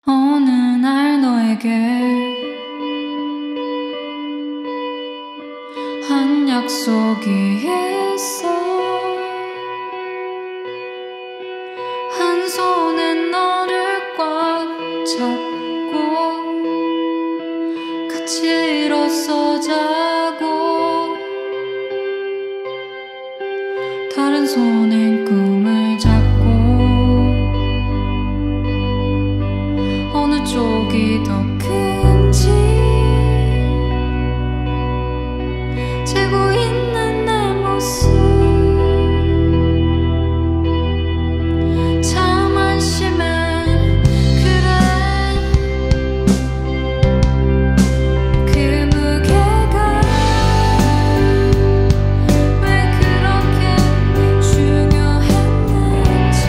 어느 날 너에게 한 약속이 있어. 한 손에 너를 꽉 잡고 같이 일어서 자고, 다른 손엔 꿈을 잡고 어느 쪽이 더 큰지 재고 있는 내 모습 참 안심해. 그래, 그 무게가 왜 그렇게 중요했는지,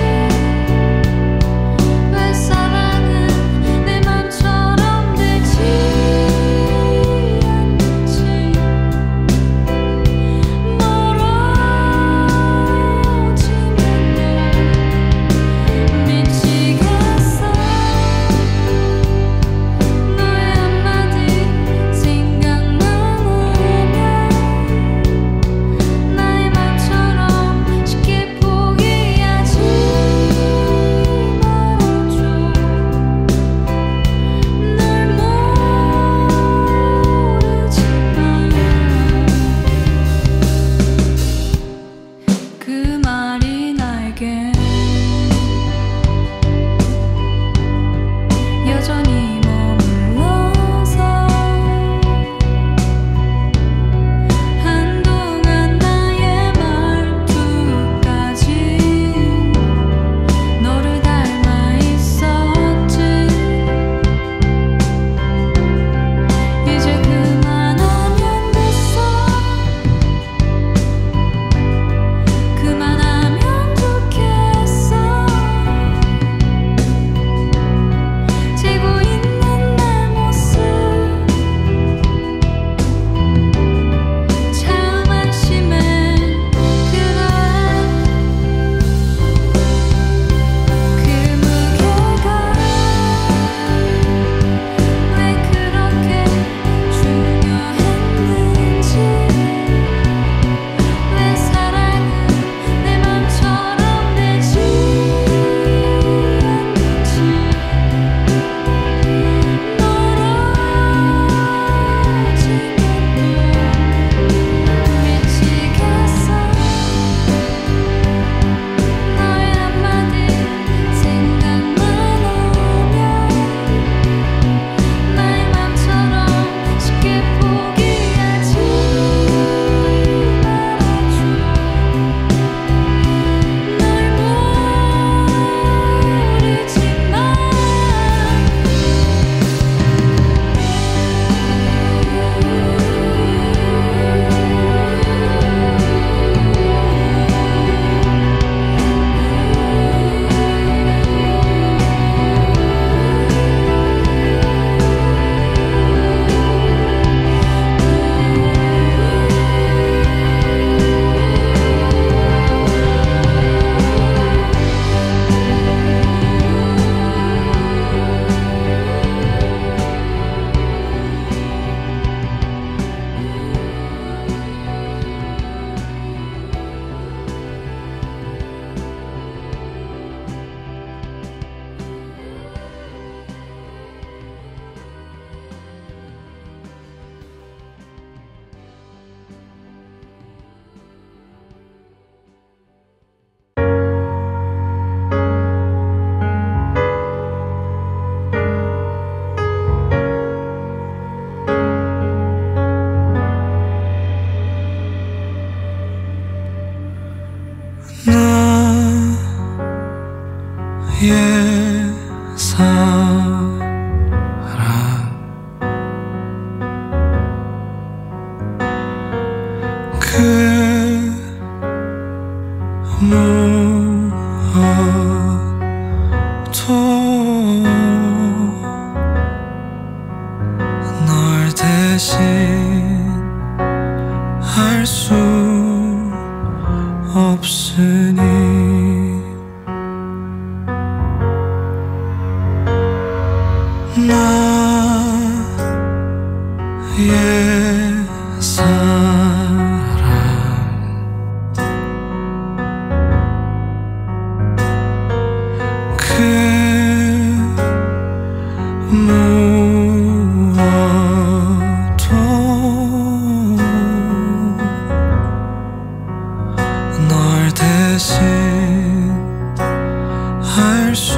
왜 사랑은 내 맘처럼 되지 않는지, 멀어지면 미치겠어. 너의 한마디 생각나면 나의 맘처럼 쉽게 포기하지 말아줘. 널 모르지만 그 말이 나에게 여전히 머물러서 한동안 나의 말투까지 너를 닮아 있었지. 이제 그만하면 됐어. 그만하면 좋겠어. 재고 있는 내 모습 참 안심해. 그래, 그 무게가 왜 그렇게 중요했는지, 왜 사랑은 내 맘처럼 되지 않는지, 멀어지면 미치겠어. 너의 한마디 생각만 하면 나의 맘처럼 쉽게 포기하지 말아줘. 널 모르지만 나의 사랑 그 무엇도 널 대신 할 수 없으니 옛사람 그 무엇도 널 대신 할 수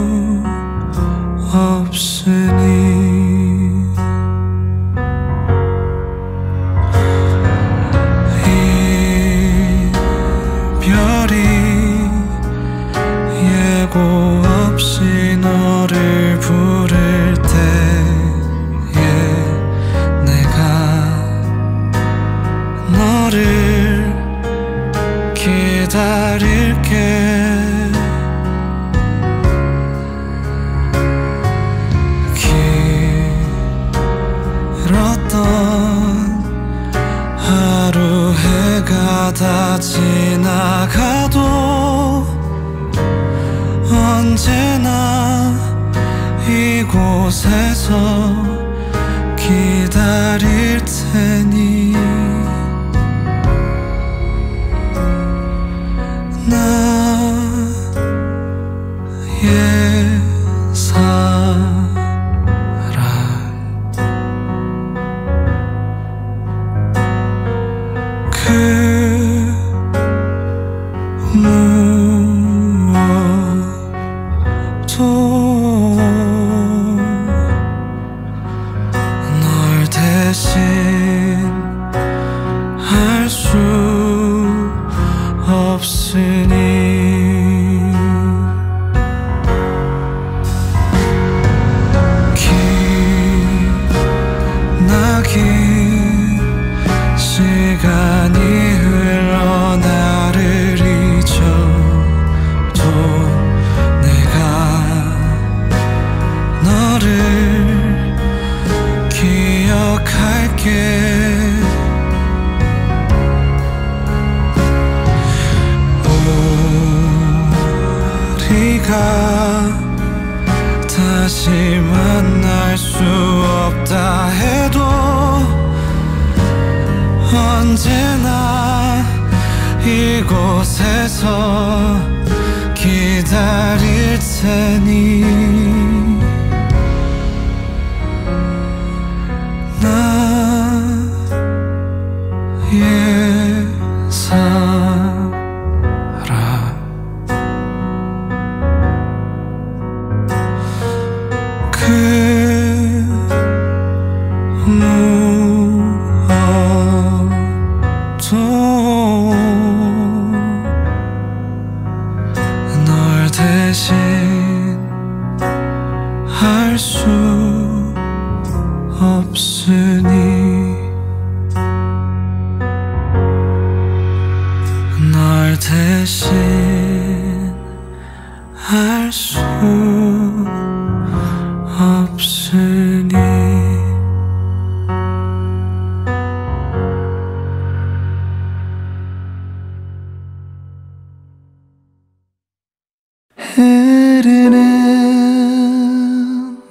없으니 이별이 예고 없이 너를 부를 때에 내가 너를 기다릴게. 길었던 하루 해가 다 지나가도 언제나 이곳에서 기다릴 테니 나의 사랑 그 무엇도 널 대신 할 수 없으니 기나긴 시간이 흘러 나를 잊어도 내가 너를 기억할게. 우리가 다시 만날 수 없다 해도 언제나 이곳에서 기다릴 테니 나의 사랑 그 무엇도 널 대신 할 수 없으니 널 대신 할 수 없으니 흐르는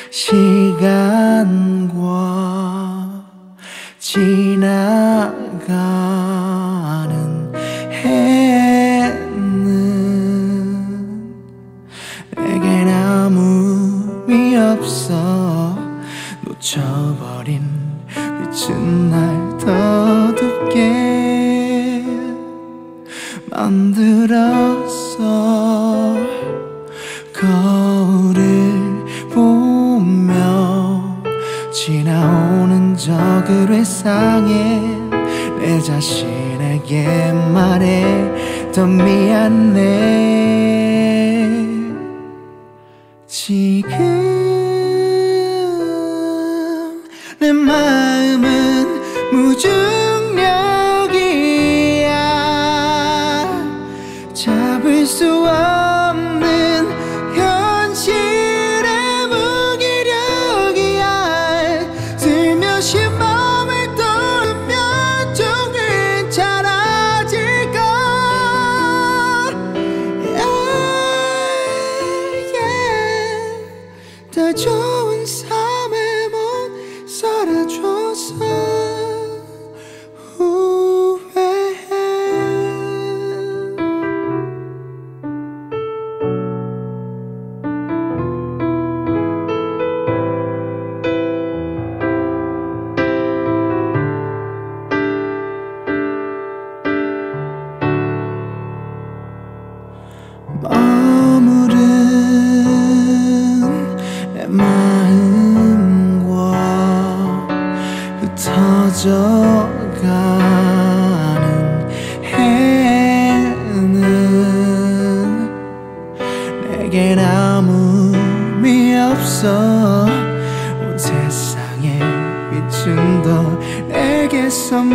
시간과 지나가는 해는 내겐 아무 의미 없어. 놓쳐버린 빛은 날 더 둡게 만들었어. 거울을 보며 지나오는 저 글회상에 내 자신에게 말해 더 미안해. 지금 내 마음은 무중력이야. 잡을 수 없는 현실의 무기력이야. 슬며시 마음을 떨면 좀 괜찮아질까. 더 좋은 삶에 못 살아줘서 아무 의미 없어. 온 세상의 빛은 더 내게서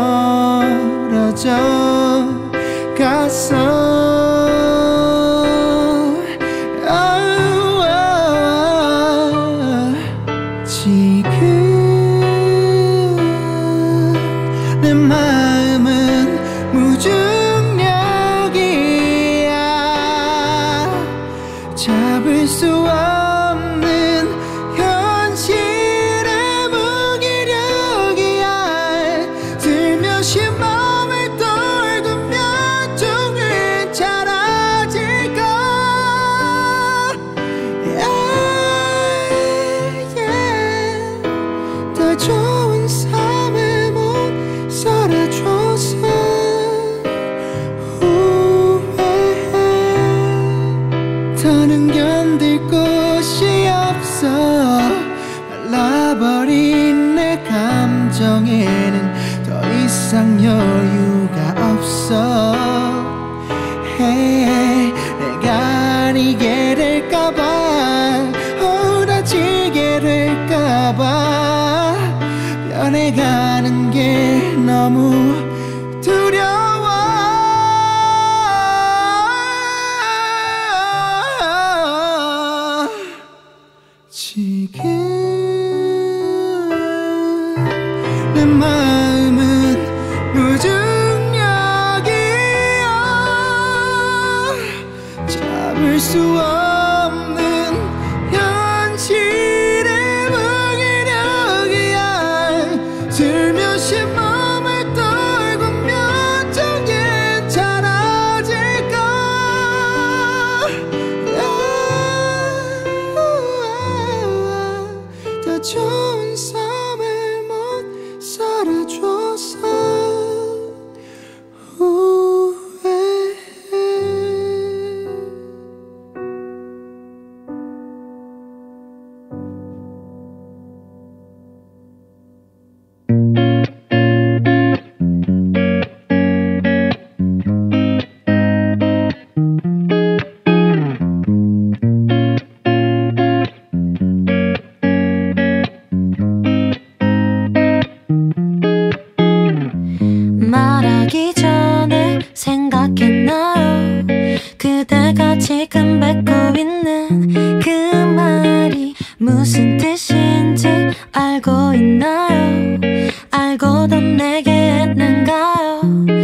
멀어져 갔어. 지금 내 마음은 무중력이야. 잡을 수 없는 현실의 무기력이야. 슬며시 마음을 떨구면 종일 사라질까. 더 좋은 삶을 못 살아줘서 후회해. 더는 견딜 곳이 없어. 말라버린 내 감정에는 더 이상 여유가 없어. 내가 아니게 될까봐, 오라지게 될까봐 변해가는 게 너무 두려워. 지금 내 마음은 무중력이야. 잡을 수 없는 현실의 무기력이야. 슬며시 마음을 떨구면 정신 사라질까. 더 좋은 삶을 못 살아줘서 후회해. 말하기 전에 생각했나요? 그대가 지금 뱉고 있는 그 말이 무슨 뜻인지 알고 있나요? 알고도 내게 했는가요?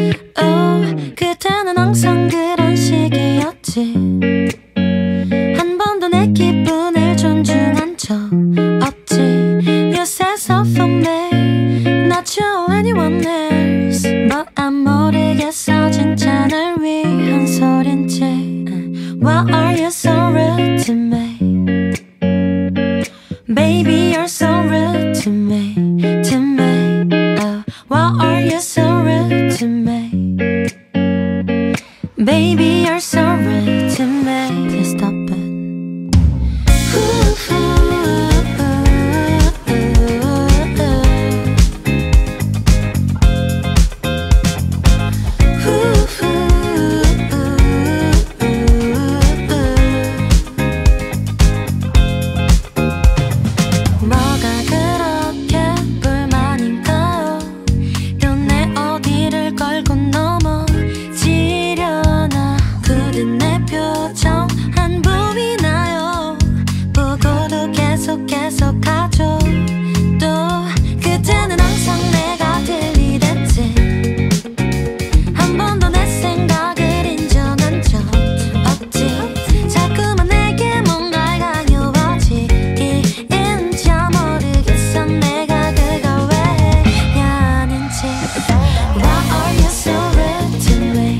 그때는 항상 그런 식이었지. 한 번도 내 기분을 존중한 적 없지. You said so for me, not you anyone else. But I'm 모르겠어 진짜 날 위한 소린지. Why are you so rude to me? Baby you're so rude to me, to me. Why are you so rude to me? Baby you're so rude to me. Please stop it. 뭐가 그렇게 불만인가요? 또 내 어디를 걸고 넘어지려나. 굳은 내 표정 안 보이나요? 보고도 계속 하죠. 또 그때는 항상 내가 들이댔지. 한 번도 내 생각을 인정한 적 없지. 자꾸만 내게 뭔가 강요하지인지 모르겠어. 내가 그걸 왜 해야 하는지. Why are you so rude to me?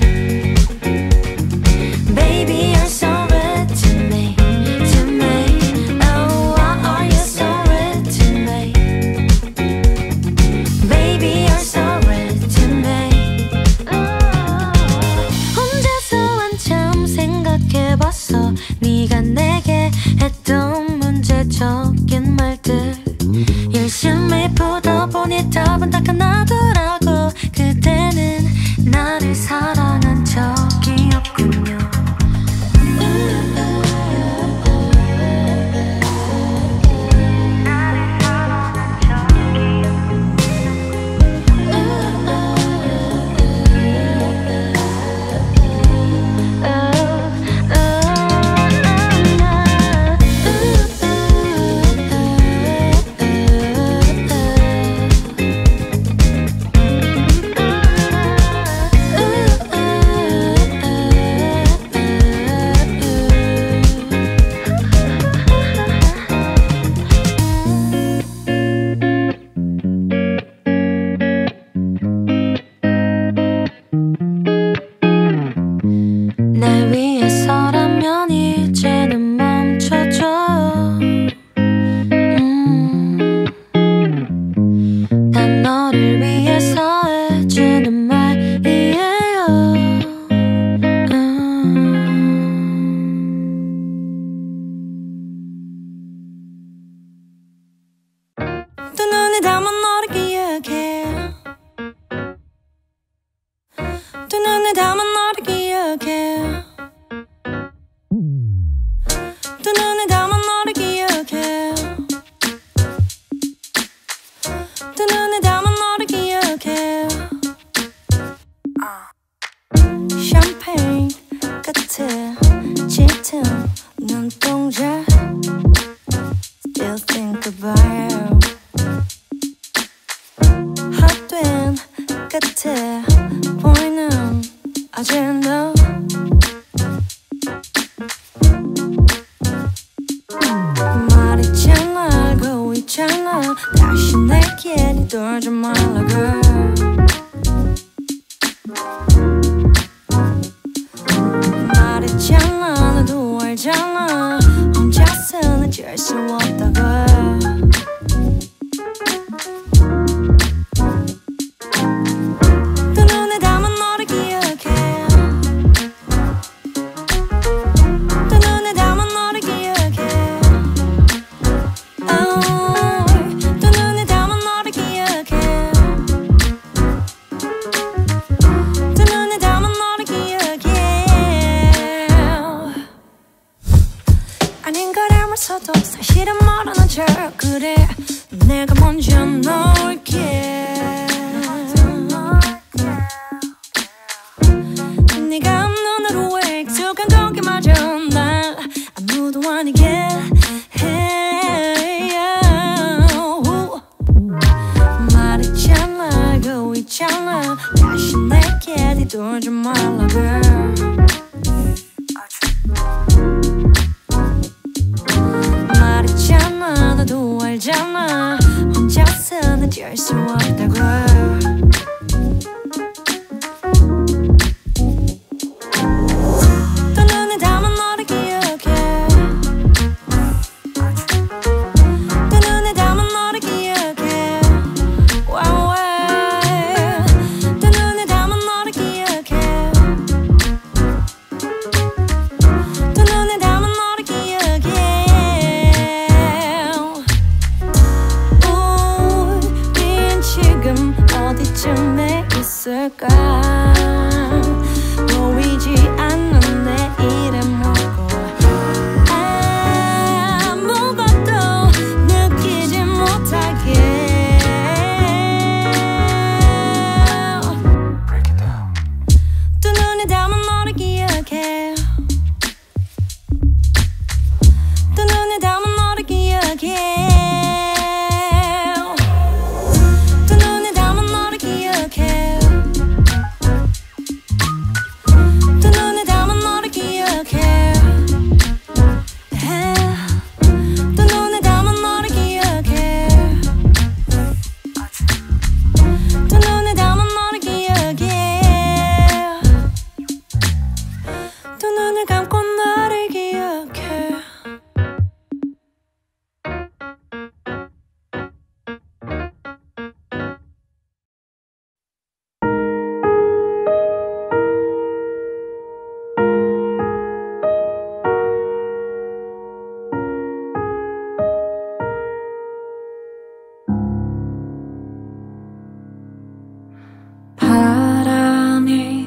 Baby you're so rude to me, to me. Oh, why are you so rude to me? Baby you're so rude to me. 혼자서 한참 생각해봤어. 네가 내게 했던 문제적인 말들 열심히 풀어보니 답은 딱 하나더라고. 그때는 나를 사랑한 적이 없군요. 담아 너를 기억해 두 눈에 담아 너를 기억해 두 눈에 담아 너를 기억해 두 눈에 담아 너를 기억해 샴페인 끝에 짙은 눈동자 Still think about you 헛된 끝에 보이는 아젠다 말있잖아 알고 있잖아 다시 내게 뒤돌지 말라 girl 말했잖아 너도 알잖아 혼자서는 질 수 없다고 두 눈에 담아 너를 기억해 두 눈에 담아 너를 기억해 두 눈에 담아 너를 기억해 두 눈에 담아 너를 기억해 아닌 걸 알면서도 사실은 모르는 척 그래 내가 먼저 놓을게 네가 눈으로 익숙한 거기마저 날 아무도 아니게 해 말했잖아 알고 있잖아 다시 내게 뒤돌지 말라 girl 말했잖아 너도 알잖아 혼자서는 질 수 없다고 두 눈에 담아 너를 기억해 두 눈에 담아 너를 기억해 wow, wow. 두 눈에 담아 너를 기억해 두 눈에 담아 너를 기억해 우린 지금 어디쯤에 있을까 보이지 않는 내일의 모고 아무것도 느끼지 못하게 두 눈에 담아 너를 기억해 두 눈에 담아 너를 기억해 두 눈에 담아 너를 기억해 두 눈에 담아 너를 기억해 두 눈에 담아 너를 기억해 두 눈에 담아 너를 기억해 두 눈을 감고 너를 기억해 바람이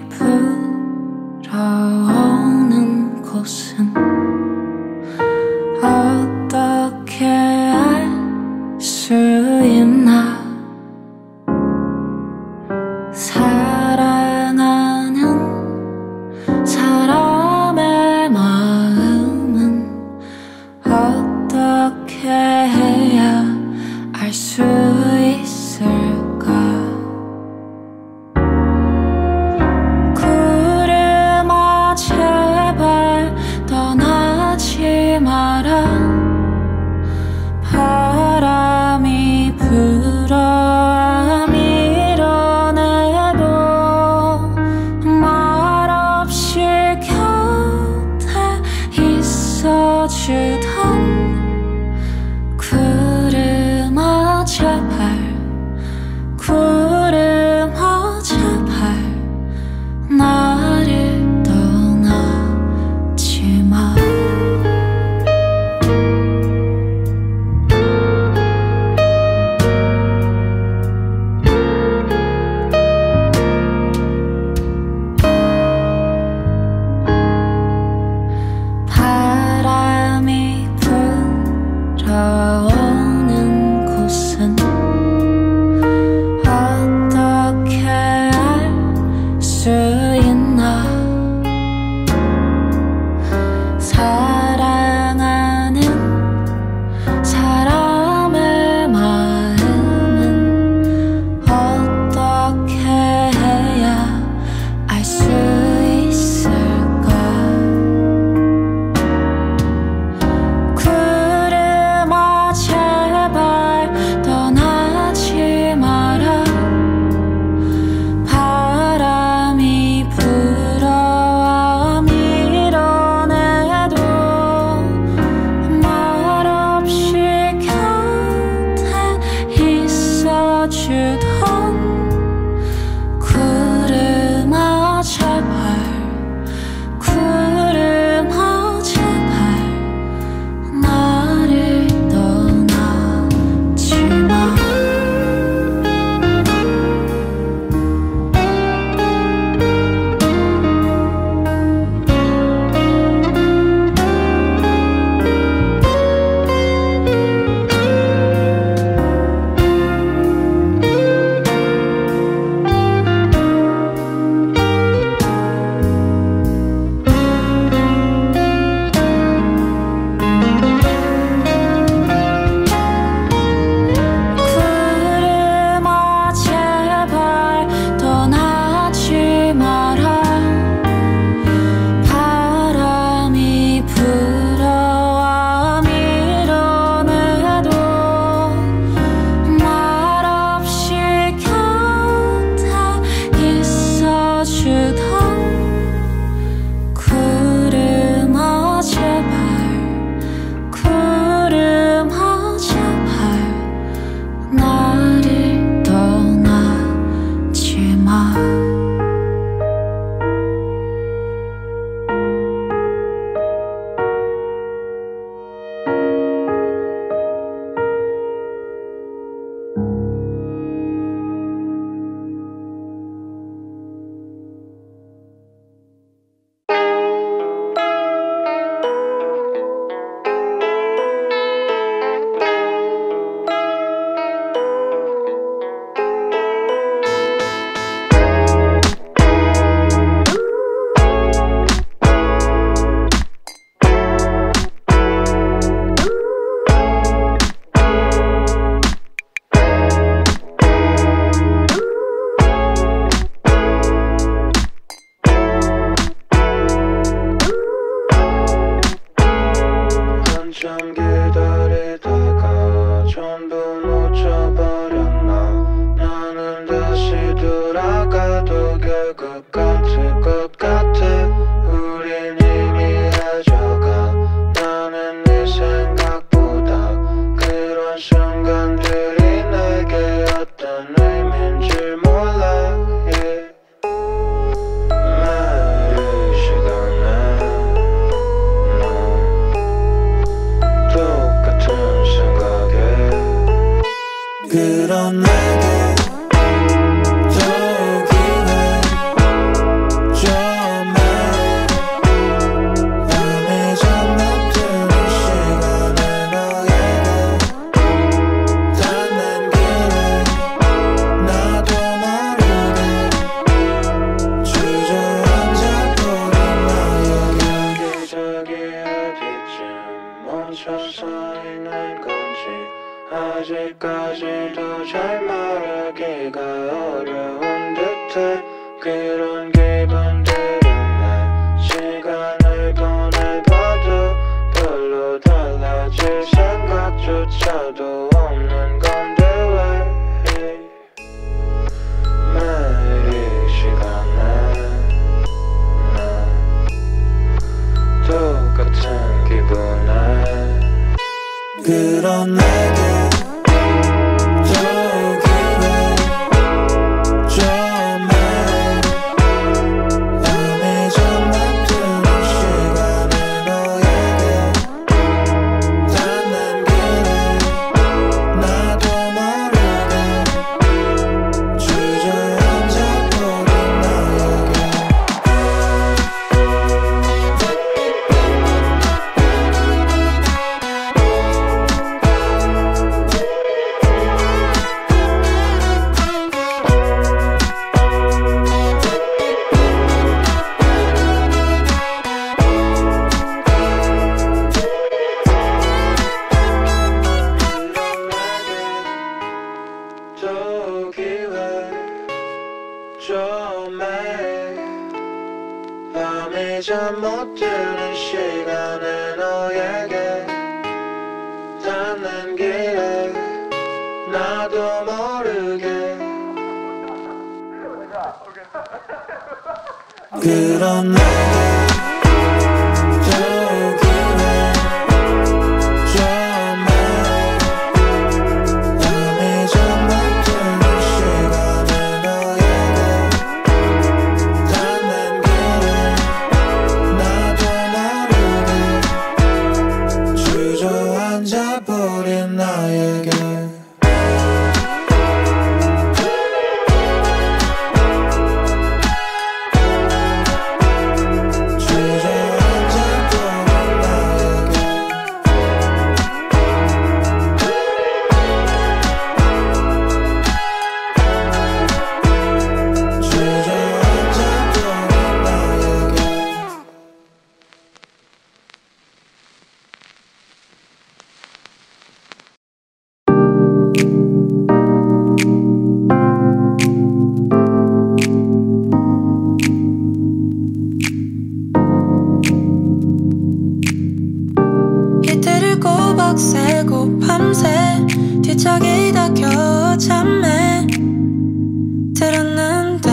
불어오는 곳은 어떻게 알 수 있나 사랑하는 사람의 마음은 어떻게 해야 알 수 있을까 구름아 제발 떠나지 마라 바람이 불어 밀어내도 말없이 곁에 있어주던 구름아 제발 구름아 제발 나를 떠나지 마 서 있는 건지 아직까지도 잘 말하기가 어려운 듯해. 그런 기분들은 내 시간을 보내봐도 별로 달라질 생각조차도 없는 건데 왜 매일 이 시간에 난 똑같은 기분에 그런 내게 밤이 잠 못 드는 시간에 너에게 닿는 길에 나도 모르게 그런 내게 주저앉아버린 나에게 새고 밤새 뒤척이다 겨우 잠에 들었는데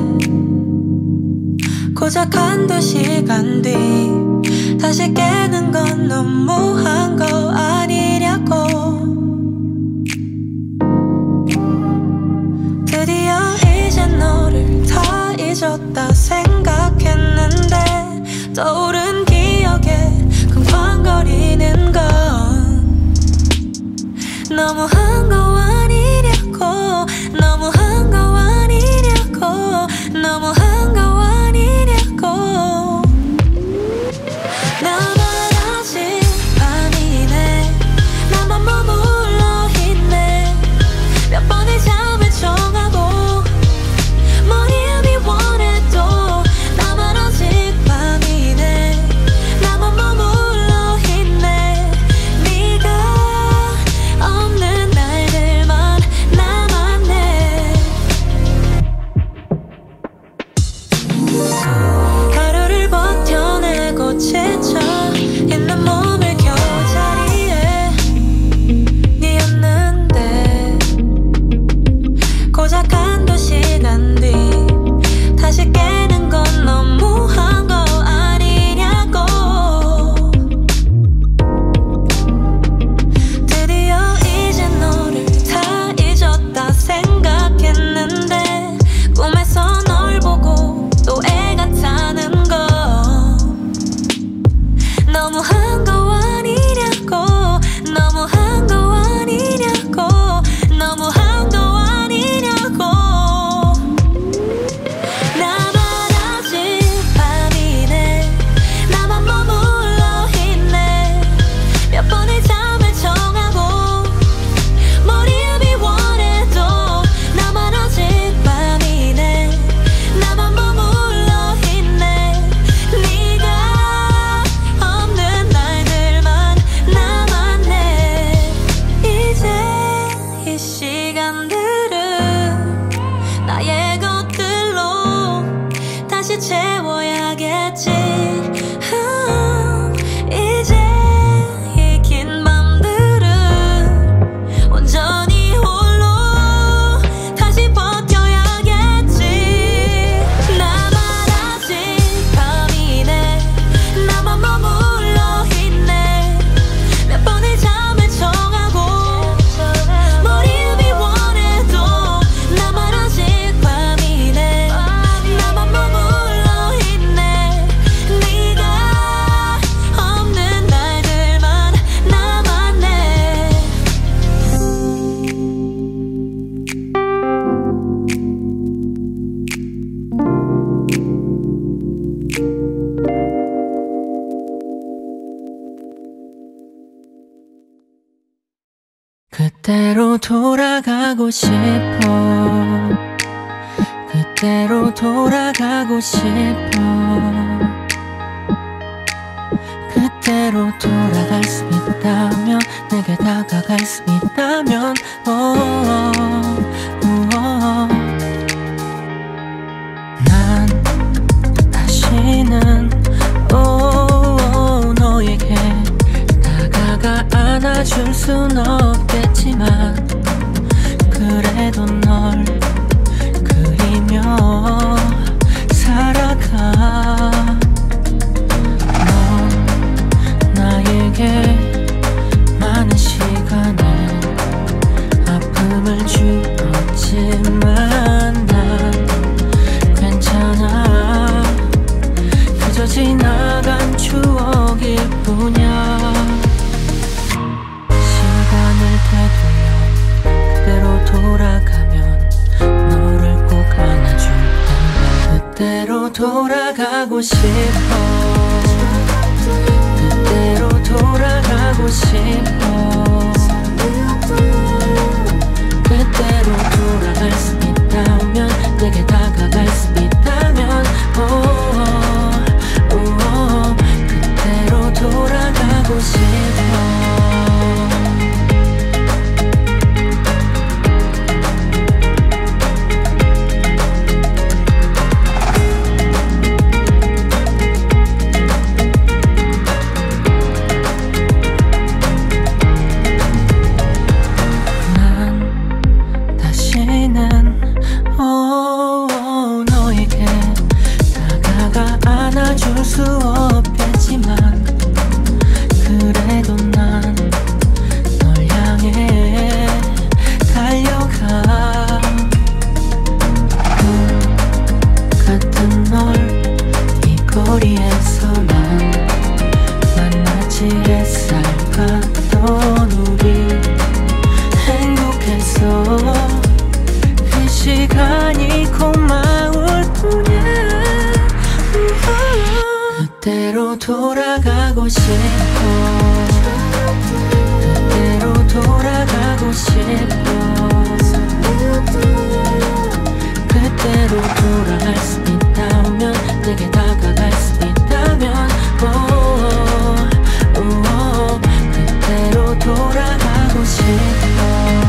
고작 한두 시간 뒤 다시 깨는 건 너무한 거 아니냐고. 드디어 이제 너를 다 잊었다 생각했는데 떠오른 기억에 쿵쾅거리는 건 너무한 거 아니냐고. 너무한 거 아니냐고. 너무한 거 아니냐고. 나만 아직 아니네. 그때로 돌아가고 싶어. 그때로 돌아가고 싶어. 그때로 돌아갈 수 있다면, 내게 다가갈 수 있다면, 난 다시는 너에게 다가가 안아줄 순 없겠지만, 그래도 널 그리며 살아가. 넌 나에게 많은 시간을, 아픔을 주었지만 난 괜찮아. 그저 지나간 추억일 뿐이야. 시간을 되돌려 그대로 돌아가면 너를 꼭 안아줄 텐데. 그때로 돌아가고 싶어. 그때로 돌아가고 싶어. 그때로 돌아갈 수 있다면, 내게 다가갈 수 있다면, 그때로 돌아가고 싶어. 너에게 다가가 안아줄 수 없겠지만, 그래도 난 널 향해 달려가. 같은 널 이 거리에서만 만났지. 햇살 같던 우리 행복했어. 그 시간이 고마울 뿐이야. 그때로 돌아가고 싶어. 그때로 돌아가고 싶어. 그때로 돌아갈 수 있다면, 내게 다가갈 수 있다면, 그때로 돌아가고 싶어.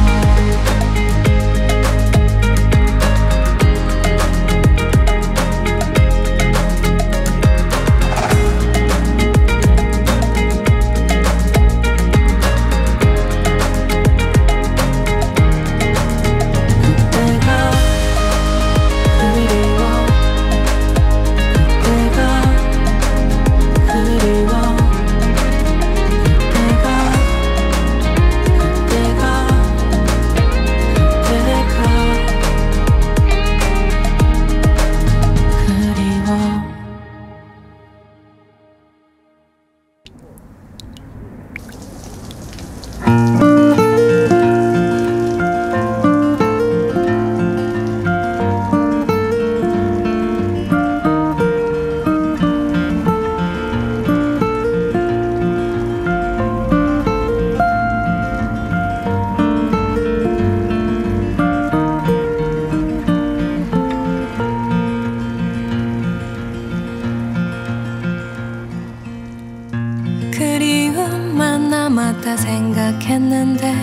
그리움만 남았다 생각했는데,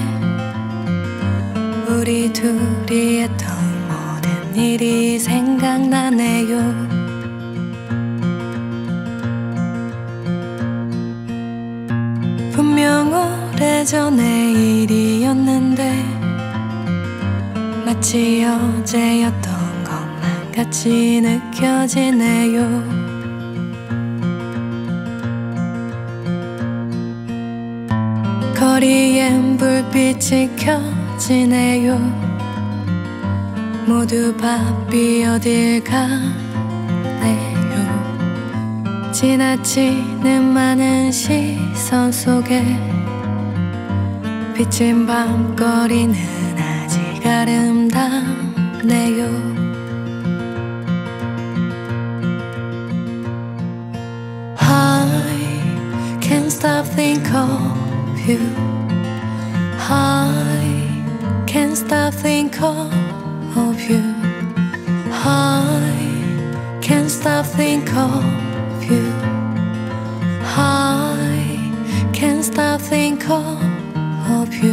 우리 둘이 했던 모든 일이 생각나네요. 분명 오래전의 일이었는데, 마치 어제였던 것만 같이 느껴지네요. 거리엔 불빛이 켜지네요. 모두 바삐 어딜 가네요. 지나치는 많은 시선 속에 비친 밤거리는 아직 아름답네요. I can't stop thinking of you. I can't stop thinking of you. I can't stop thinking of you. I can't stop thinking of you.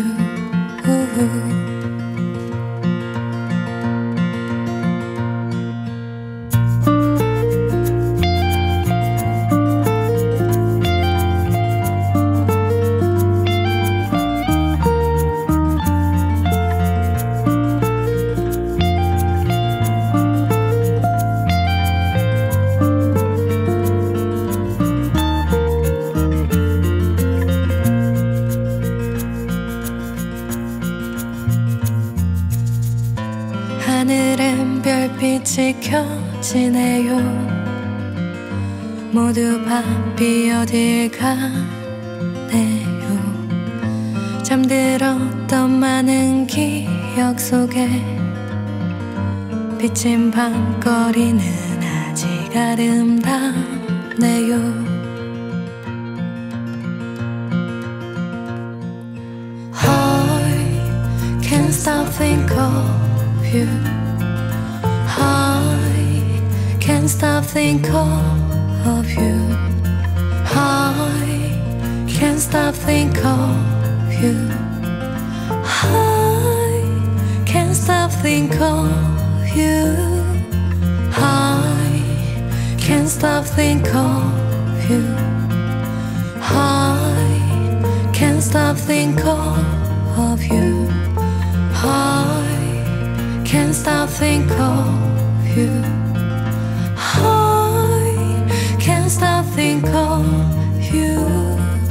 하늘엔 별빛이 켜지네요. 모두 바삐 어딜 가네요. 잠들었던 많은 기억 속에 비친 밤거리는 아직 아름답네요. I can't stop thinking of you. I can't stop thinking of you. I can't stop thinking of you. I can't stop thinking of you. I can't stop thinking of you. I can't stop thinking of you. I can't stop thinking of you. I can't stop thinking of you.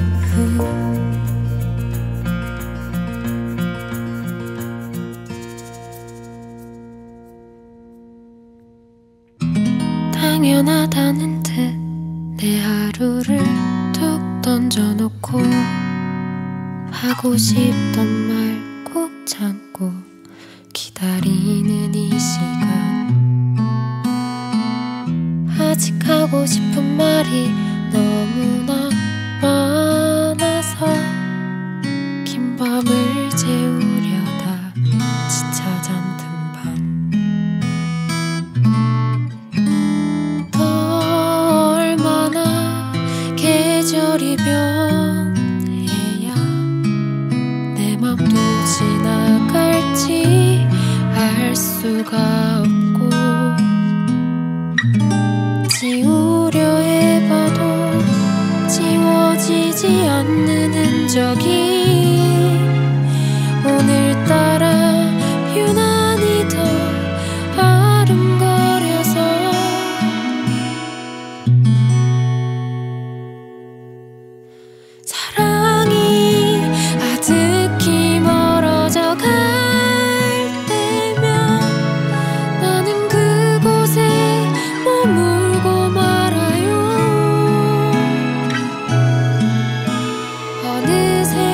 당연하다는 듯 내 하루를 툭 던져놓고 하고 싶던 말 꾹 참고 기다리는 이 시간, 아직 하고 싶은 말이 너무나 많아서 긴 밤을 재우려다 지쳐 잠든 밤. 더 얼마나 계절이 변해야 내 맘도 지나갈지 알 수가 없고, 지우려 해봐도 지워지지 않는 흔적이 오늘따라 유난히 더 아른거려서 사랑이 아득히 멀어져 갈 때면 나는 그곳에 머물고 말아요. 어느새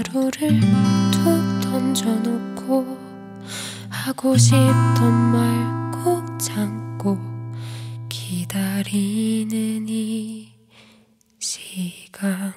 하루를 툭 던져놓고 하고 싶던 말 꼭 참고 기다리는 이 시간.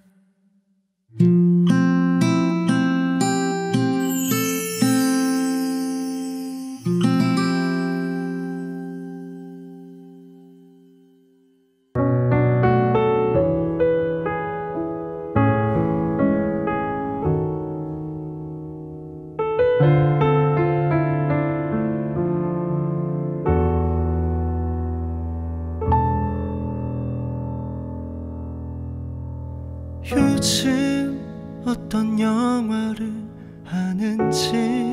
요즘 어떤 영화를 하는지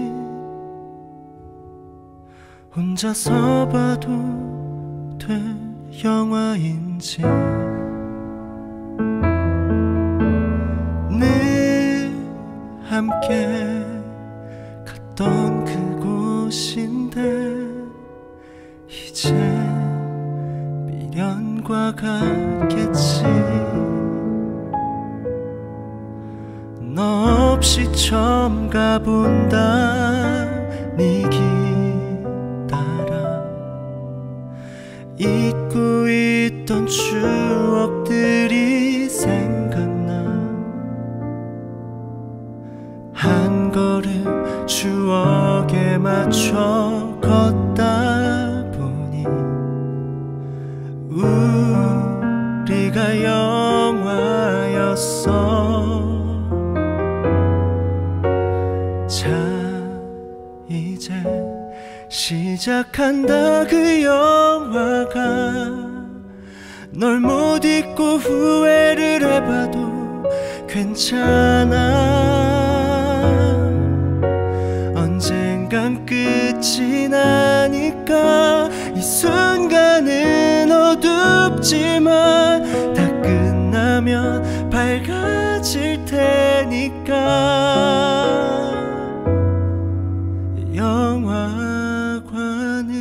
혼자서 봐도 될 영화인지 늘 함께 갔던 그곳인데 이제 미련과 같겠지. 너 없이 처음 가본다 네 길 따라 잊고 있던 추억들이 생각나. 한 걸음 추억에 맞춰 걷다 보니 우리가 영화였어. 자 이제 시작한다 그 영화가. 널 못 잊고 후회를 해봐도 괜찮아. 언젠간 끝이 나니까 이 순간은 어둡지만 다 끝나면 밝아질 테니까. 영화관은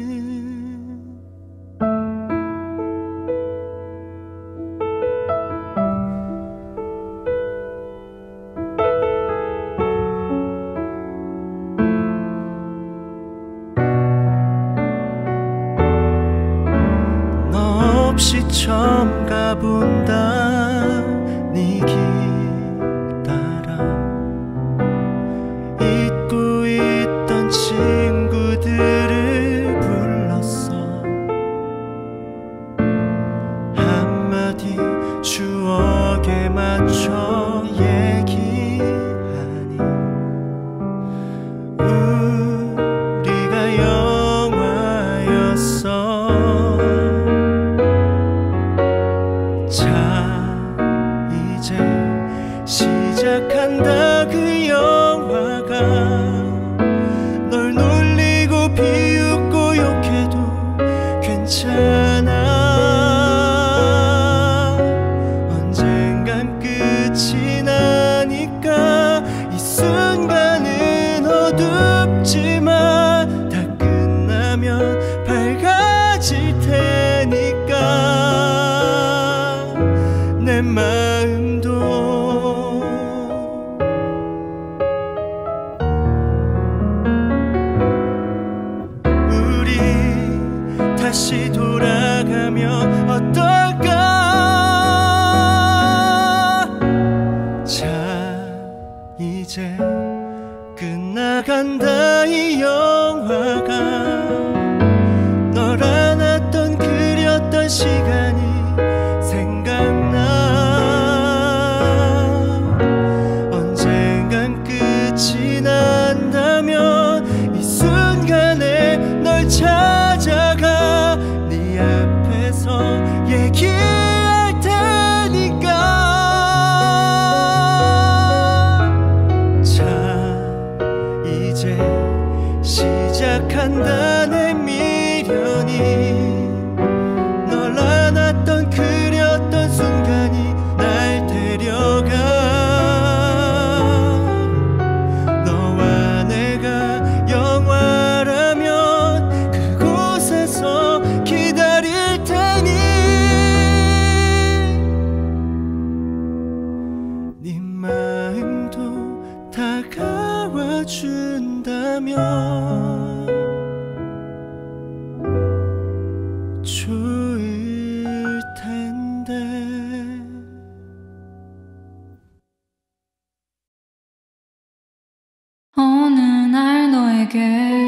너 없이 처음 가본다 네 길 따라 잊고 있던 친구들을 불렀어. 한마디 추억에 맞춰 얘기하니 우리가 영화였어. 자 이제 시작한다 그 영화가. 널 놀리고 비웃고 욕해도 괜찮아. 언젠간 끝이 나니까 이 순간은 어둡지만 다 끝나면 밝아질 테니까. 내 마음도 우리 다시 돌아가면 어떨까. 자 이제 끝나간다 이 영화가. 널 안았던 그렸던 시간이 생각나. 언젠간 끝이 난다면 이 순간에 널 찾아가 네 앞에서 얘기할 테니까. 자 이제 시작한다 내 미련이. 널 안아 준다면 좋을 텐데. 어느 날 너에게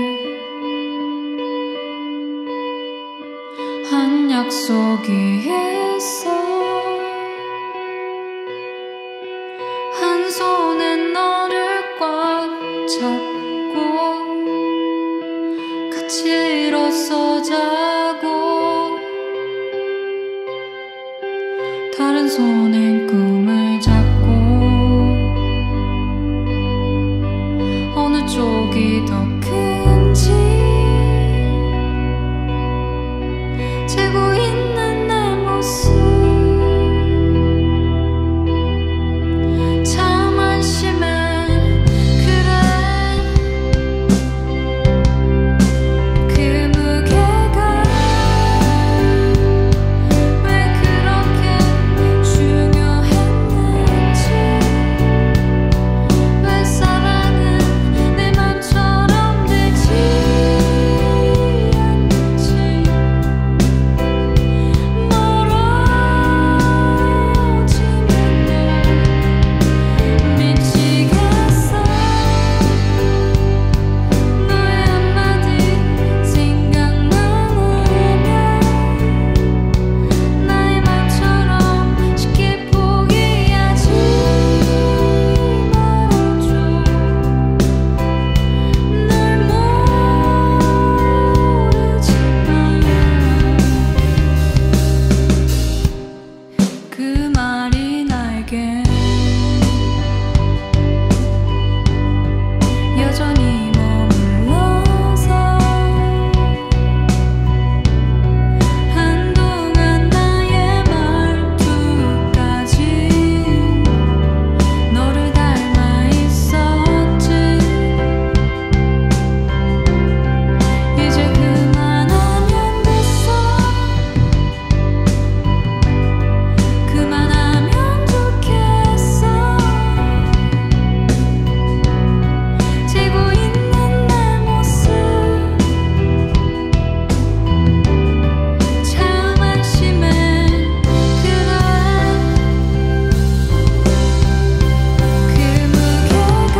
한 약속이 있어. 한 손에 너를 꽉 잡고 같이 일어서 자고, 다른 손엔 꿈을 잡고 어느 쪽이 더 큰지 재고 있는 내 모습 참 안심해. 그래 그 무게가 왜 그렇게 중요했는지, 왜 사랑은 내 맘처럼 되지 않는지, 멀어지면 미치겠어. 너의 한마디 생각만 하면 나의 맘처럼 쉽게 포기하지 말아줘. 널 모르지만 그 말이 나에겐 여전히 머물러서 한동안 나의 말투까지 너를 닮아 있었지. 이제 그만하면 됐어. 그만하면 좋겠어. 재고 있는 내 모습 참 안심해. 그래 그 무게가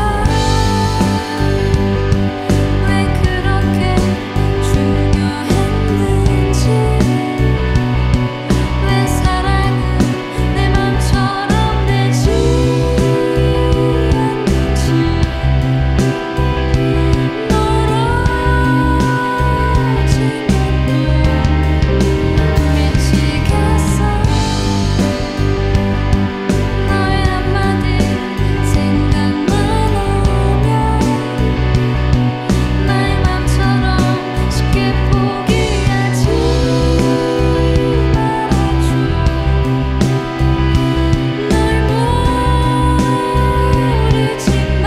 왜 그렇게 중요했는지, 왜 사랑은 내 맘처럼 되지 않는지, 멀어지면 미치겠어. 너의 한마디 생각만 하면 나의 맘처럼 쉽게 포기하지 말아줘. 널 모르지만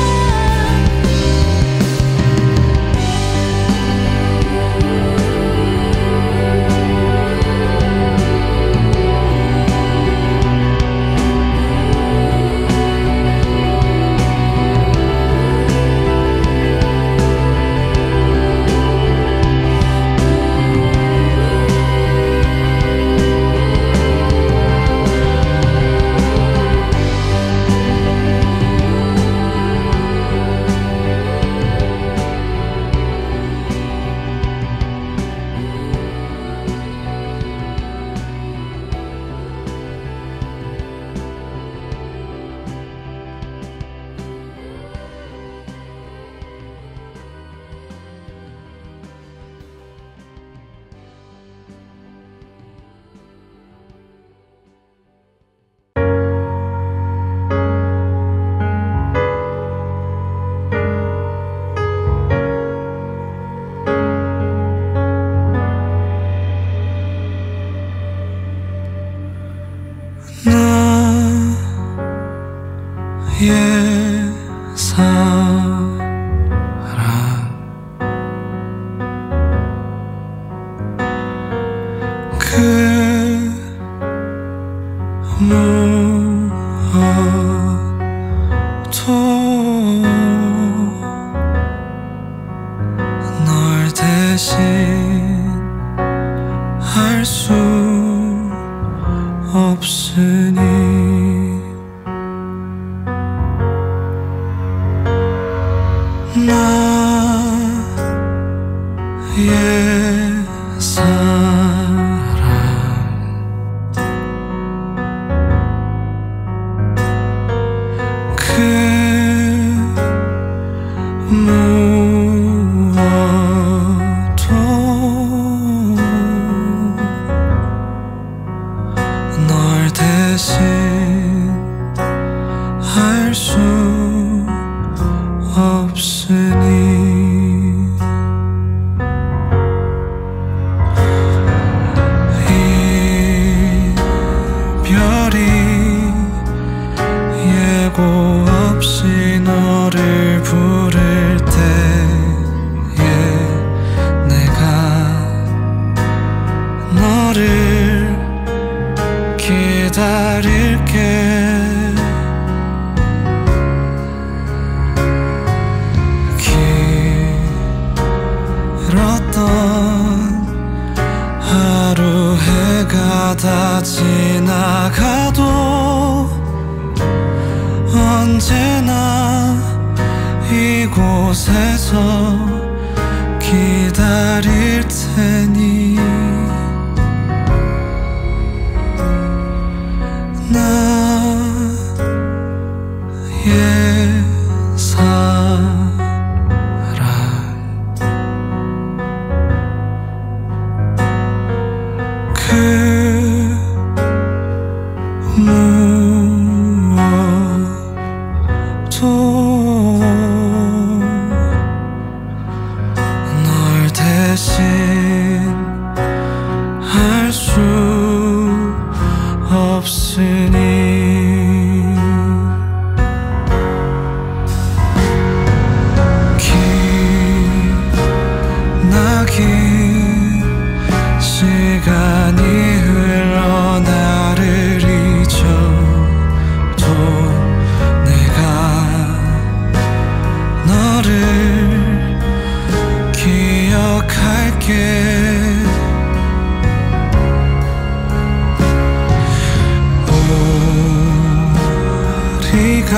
나의 사랑 그 무엇도 대신 할 수 없으니 나의 사랑 그 무엇도 널 대신 할 수 없으니 이별이 예고 없이 너를 부를 때에 내가 너를 기다릴게 길었던 하루 해가 다 지나가도 언제나 이곳에서 기다릴 테니 나의 사랑 그 무엇도 널 대신 할 수 없으니 기나긴 시간이 흘러 나를 잊어도 내가 너를 기억할게 우리가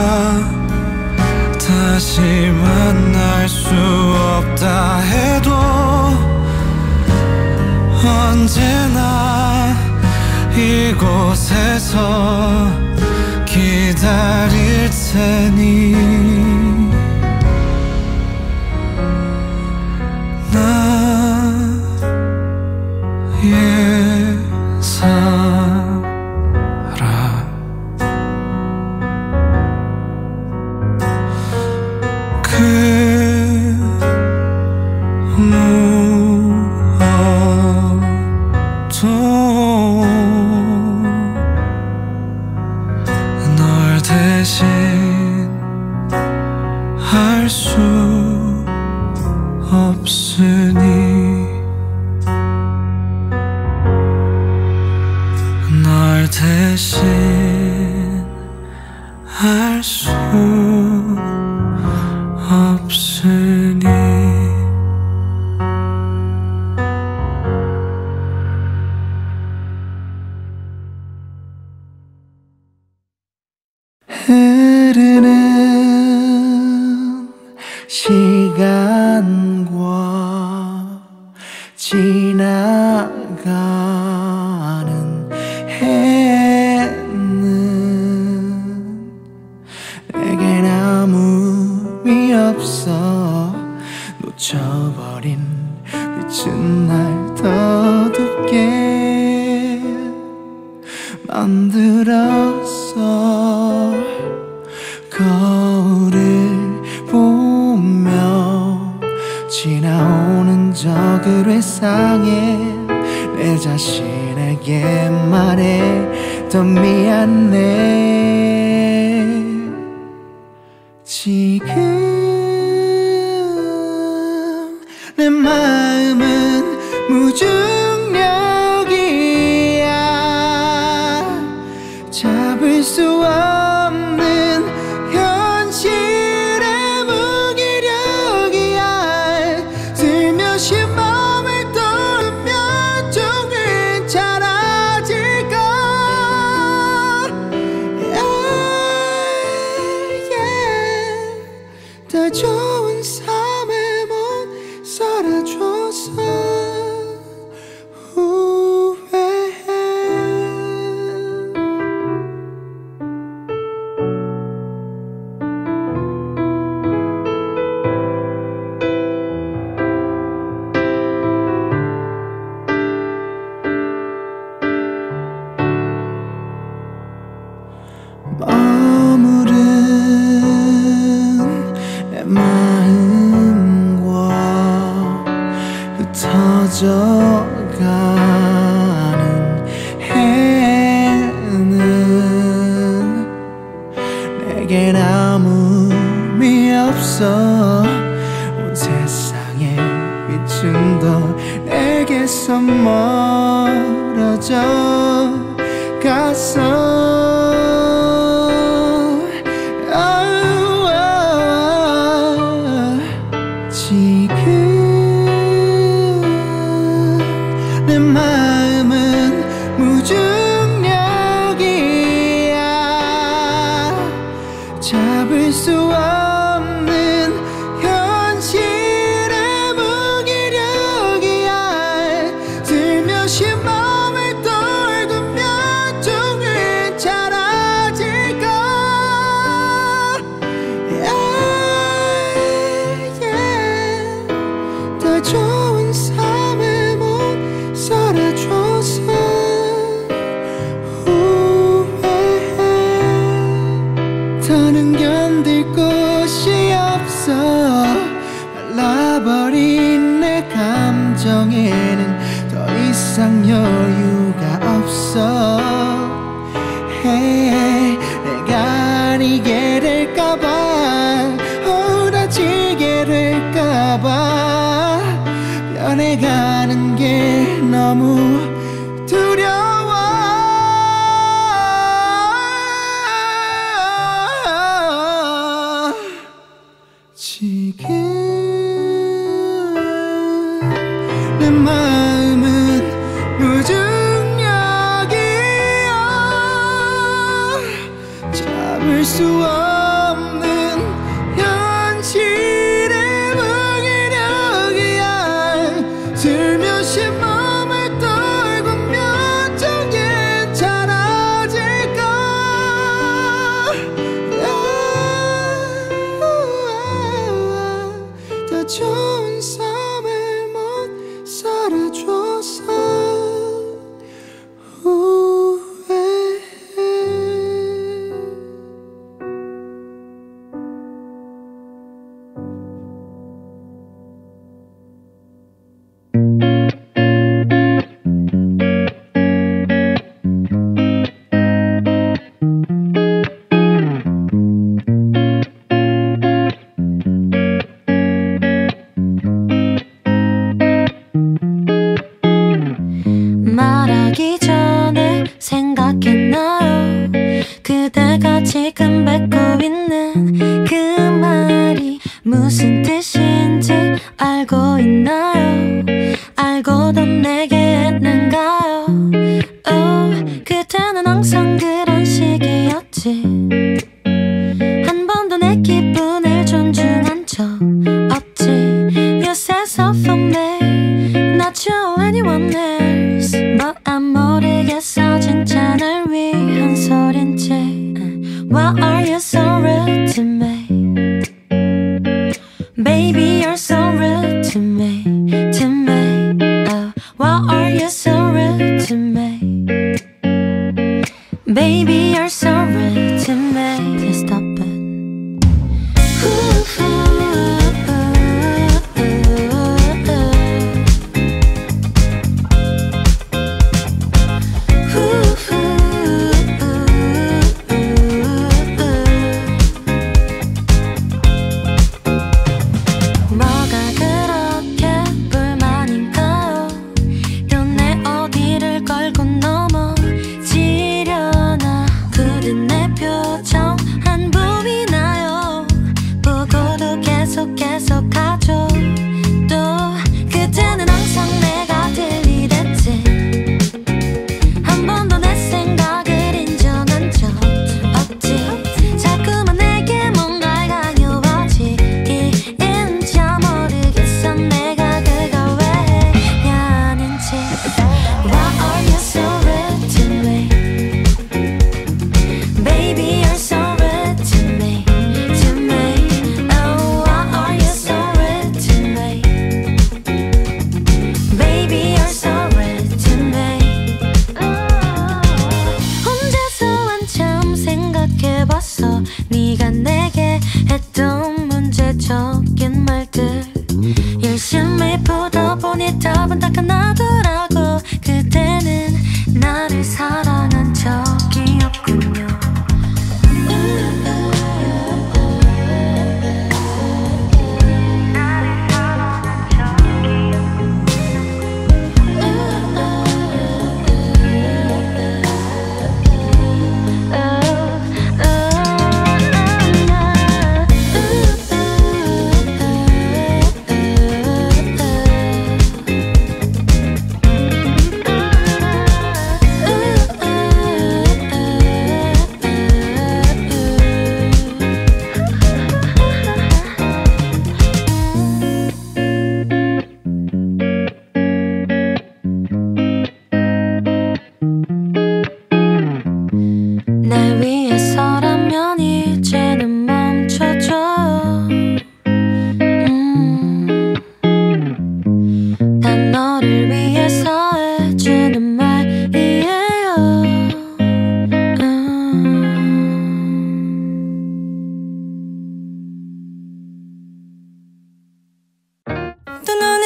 다시 만날 수 없다 해도 언제나 이곳에서 기다릴 테니 나의 사랑 그 무엇도 널 대신 할 수 없으니 널 대신 할 수 없으니 흐르는 시간과 지나가는 해는 내겐 아무 의미 없어 놓쳐버린 늦은 날 더 둡게 만들었어 거울을 보며 지나오는 저 글회상에 내 자신에게 말해 더 미안해 지금 내 마음은 무중력이야 잡을 수 없는 현실의 무기력이야 슬며시 좋은 삶에 못 살아줘서 후회해. 머무른 내 마음과 흩어져가는 해는 내겐 아무 의미 없어. 온 세상의 빛은 더 내게서 멀어져 갔어. 지금 내 마음은 무중력이야. 잡을 수 없는 현실의 무기력이야. 들며시 마음을 떨구면 좀 괜찮아질까. 더 좋은 삶에 못 살아줘서 후회해. 더는 견딜 곳이 없어. 말라버린 내 감정에는 더 이상 여유가 없어. 내가 아니게 될까봐, 오라지게 될까봐 변해가는 게 너무 두려워. 지금 내 마음은 무중력이야. 잡을 수 없는 현실의 무기력이야. 들며시 마음을 떨구면 좀 괜찮아질까. 더 좋은 삶을 못 살아줘서 후회해. 말하기 전에 생각했나요? 그대가 지금 뱉고 있는 그 말이 무슨 뜻인지 알고 있나요? 알고도 내게 했는가요? 그때는 항상 그런 식이었지. 한 번도 내 기분을 존중한 적 없지. You said so for me, not you anyone else. But I'm 모르겠어 진짜 날 위한 소린지. Why are you so rude to me? Baby you're so rude to me, to me. Why are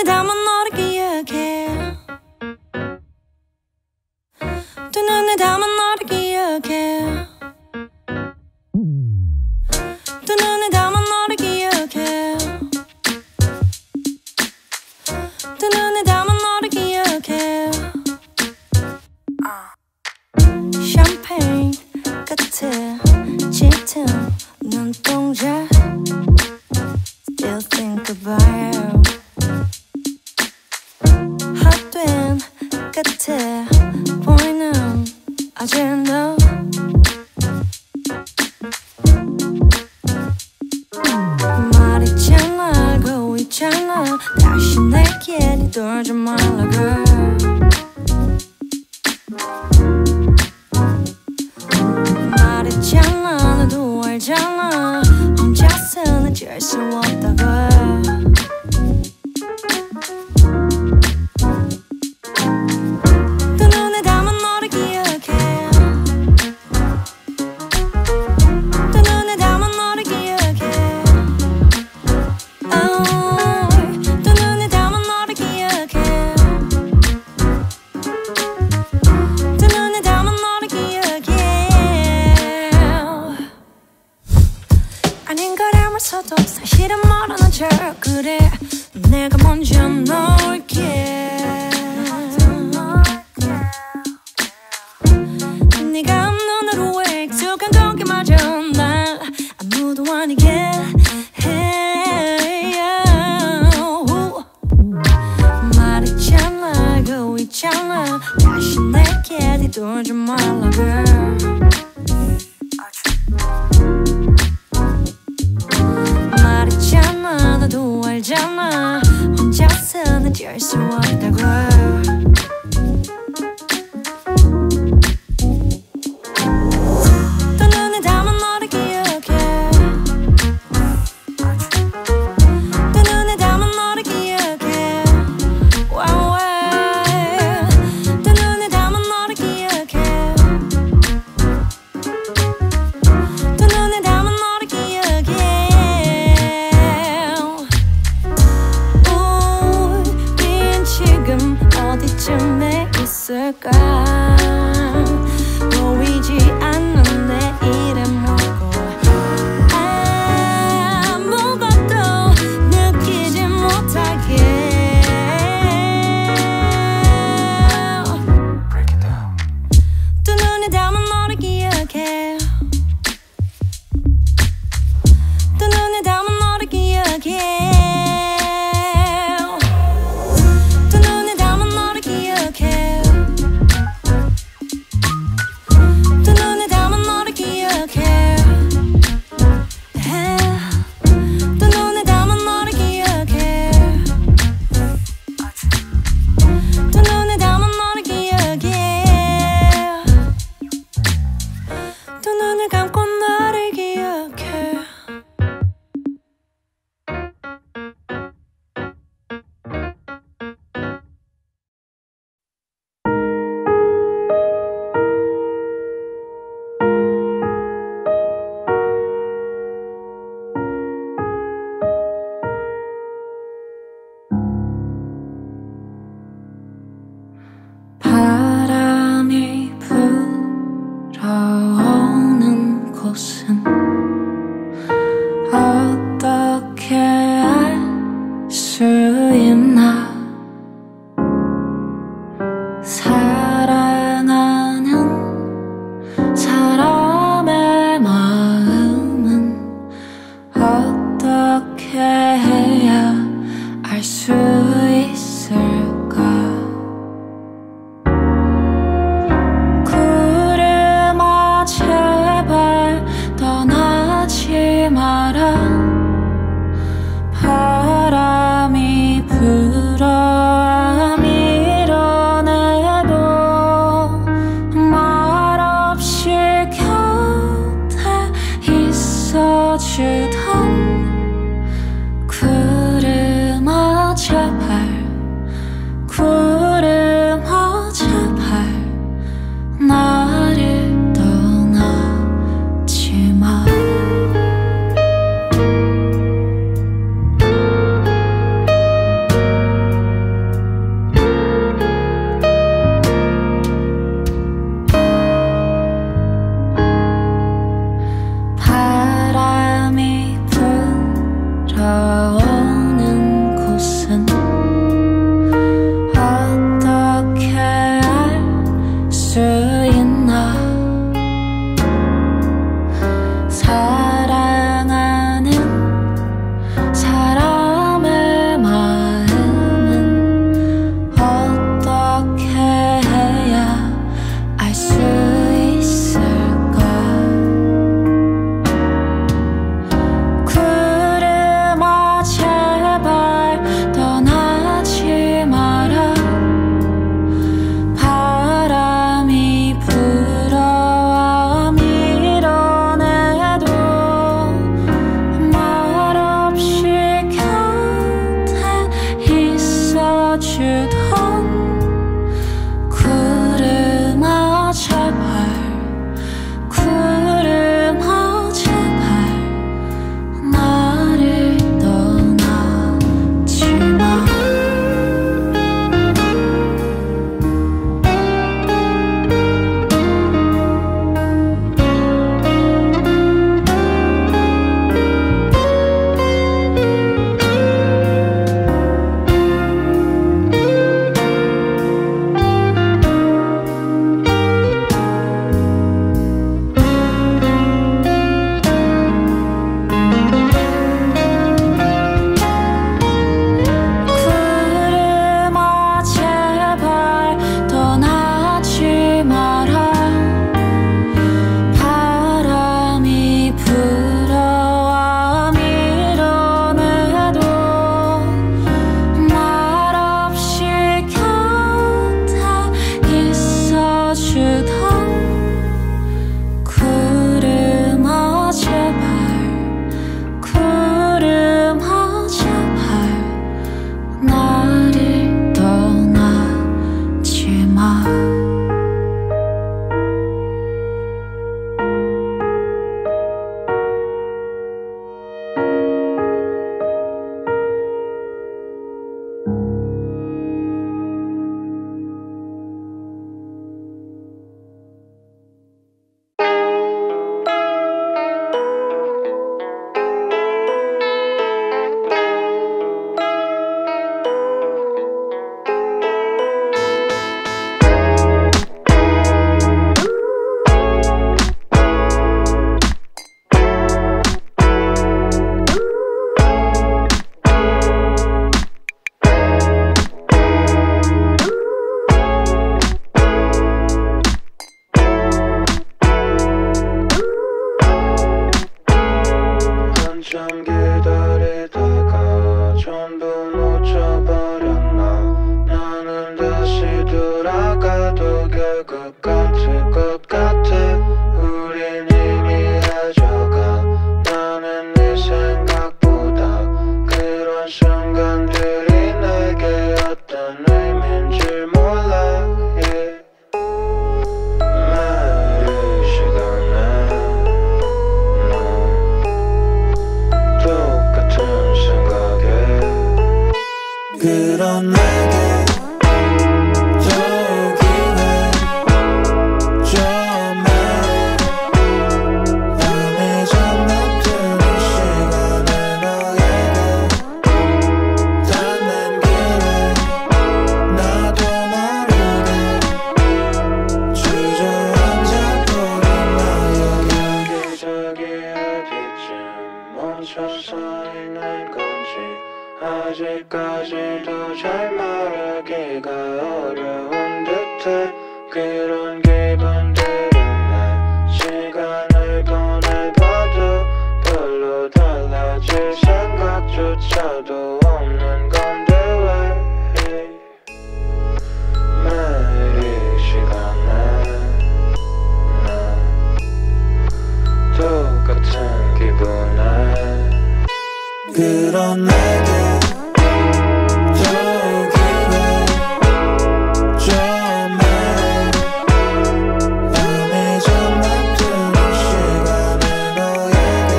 담은 너를 기억해 두 눈에 담은 너를 기억해 두 눈에 담은 너를 기억해 두 눈에 담은 너를 기억해 샴페인 끝에 짙은 눈동자 Still think about you 헛된 끝에 보이는 아젠다 말했잖아 알고 있잖아 다시 내게 뒤돌지 말라 girl 말했잖아 너도 알잖아 혼자서는 질 수 없다고 두 눈에 담은 너를 기억해 두 눈에 담은 너를 기억해 두 눈에 담은 너를 기억해 두 눈에 담은 너를 기억해 아닌 걸 알면서도 사실은 모르는 척 그래 내가 먼저 놓을게 네가 없는 하루에 익숙한 거기마저 날 아무도 아니게 해 말했잖아 알고 있잖아 다시 내게 뒤돌지 말라 girl 말했잖아 너도 알잖아 혼자서는 질 수 없다고 두 눈에 담은 너를 기억해 두 눈에 담은 너를 기억해 wow, wow. 두 눈에 담은 너를 기억해 두 눈에 담은 너를 기억해 우린 지금 어디쯤에 있을까 보이지 않는 내일의 뭐고 아무것도 느끼지 못하게 두 눈에 담은 너를 기억해 두 눈에 담은 너를 기억해 두 눈에 담은 너를 기억해 두 눈에 담은 너를 기억해 두 눈에 담은 너를 기억해 두 눈에 담은 너를 기억해 두 눈을 감고 너를 기억해 바람이 불어오는 곳은 어떻게 알 수 있나 사랑하는 사람의 마음은 어떻게 해야 알 수 있을까 구름아 제발 떠나지 마라 바람이 불어 밀어내도 말없이 곁에 있어주던 구름아 제발 구름아 제발 나를 떠나지 마 그런 내게 또 기회 좀해 밤이 잠못드는 시간에 너에게 닿는 길에 나도 모르게 주저앉아 버린 나에게 기적이 어디쯤 멈춰서 있는 건지 아직까지도 잘 말하기가 어려운 듯해 그런 기분들은 내 시간을 보내봐도 별로 달라질 생각조차도 없는 건데 왜 매일 이 시간에 난 똑같은 기분에 그런 내게 또 기회 좀해 밤이 잠못드는 시간에 너에게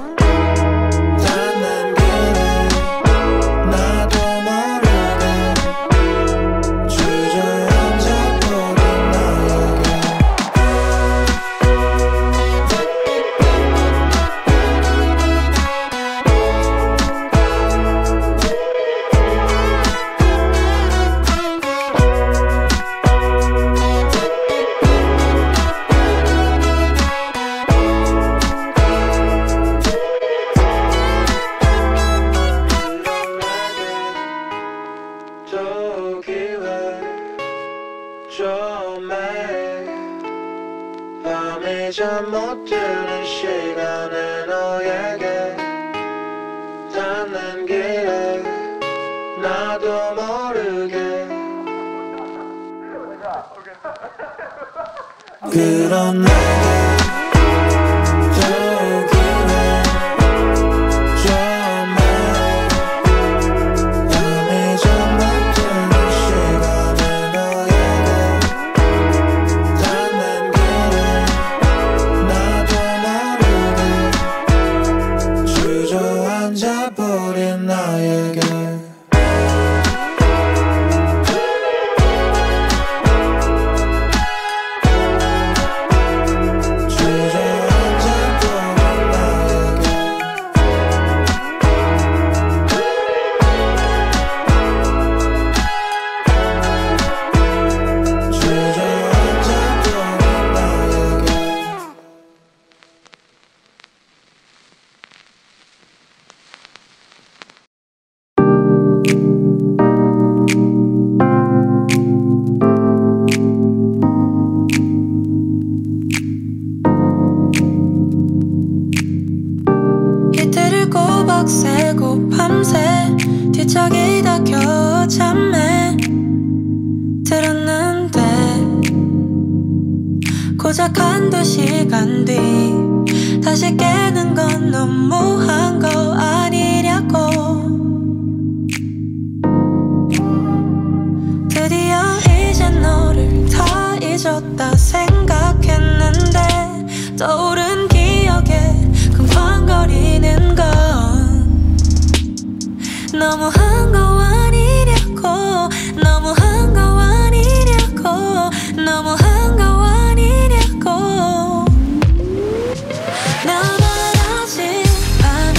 닿는 길에 나도 모르게 주저앉아 버린 나에게 또 기회 좀해 밤이 잠 못 드는 시간에 너에게 닿는 길에 나도 모르게 그런 내게 또 기회 좀해 밤이 잠 못 드는 시간에 너에게 닿는 길에 나도 모르게 주저앉아 버린 나에게 이틀을 꼬박 새고 밤새 뒤척이다 겨우 잠에 들었는데 고작 한두 시간 뒤 다시 깨는 건 너무한 거 아니냐고 드디어 이제 너를 다 잊었다 생각했는데 떠오른 기억에 쿵쾅거리는 건 너무한 거 아니냐고 너무한 거 아니냐고 너무한 거 아니냐고 나만 아직 안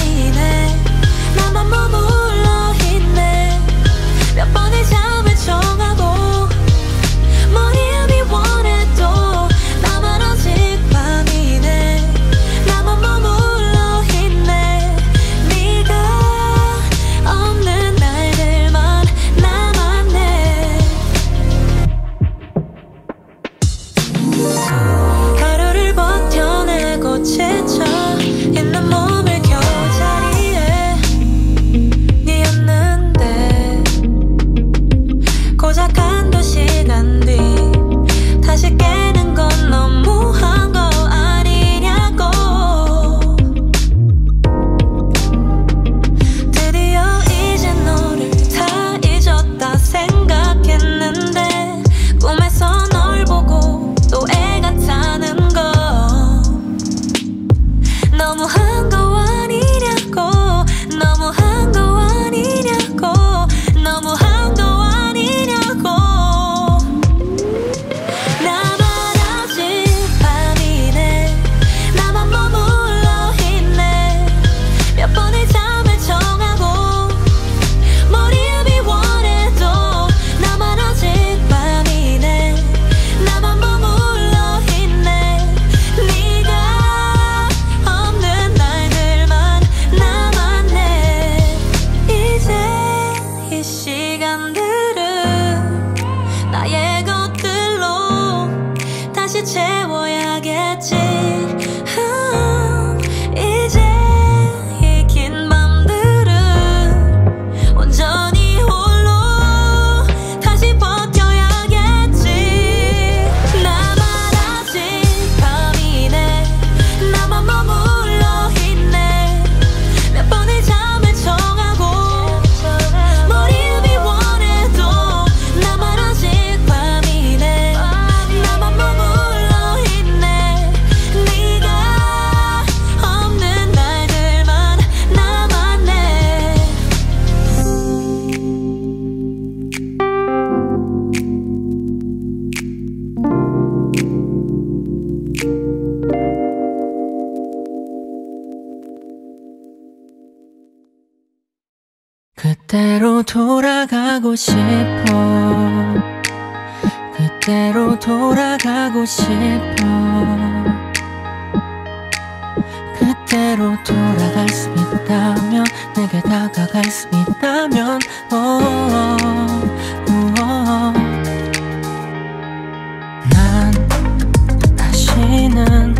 그때로 돌아가고 싶어. 그때로 돌아가고 싶어. 그때로 돌아갈 수 있다면, 내게 다가갈 수 있다면, 난 다시는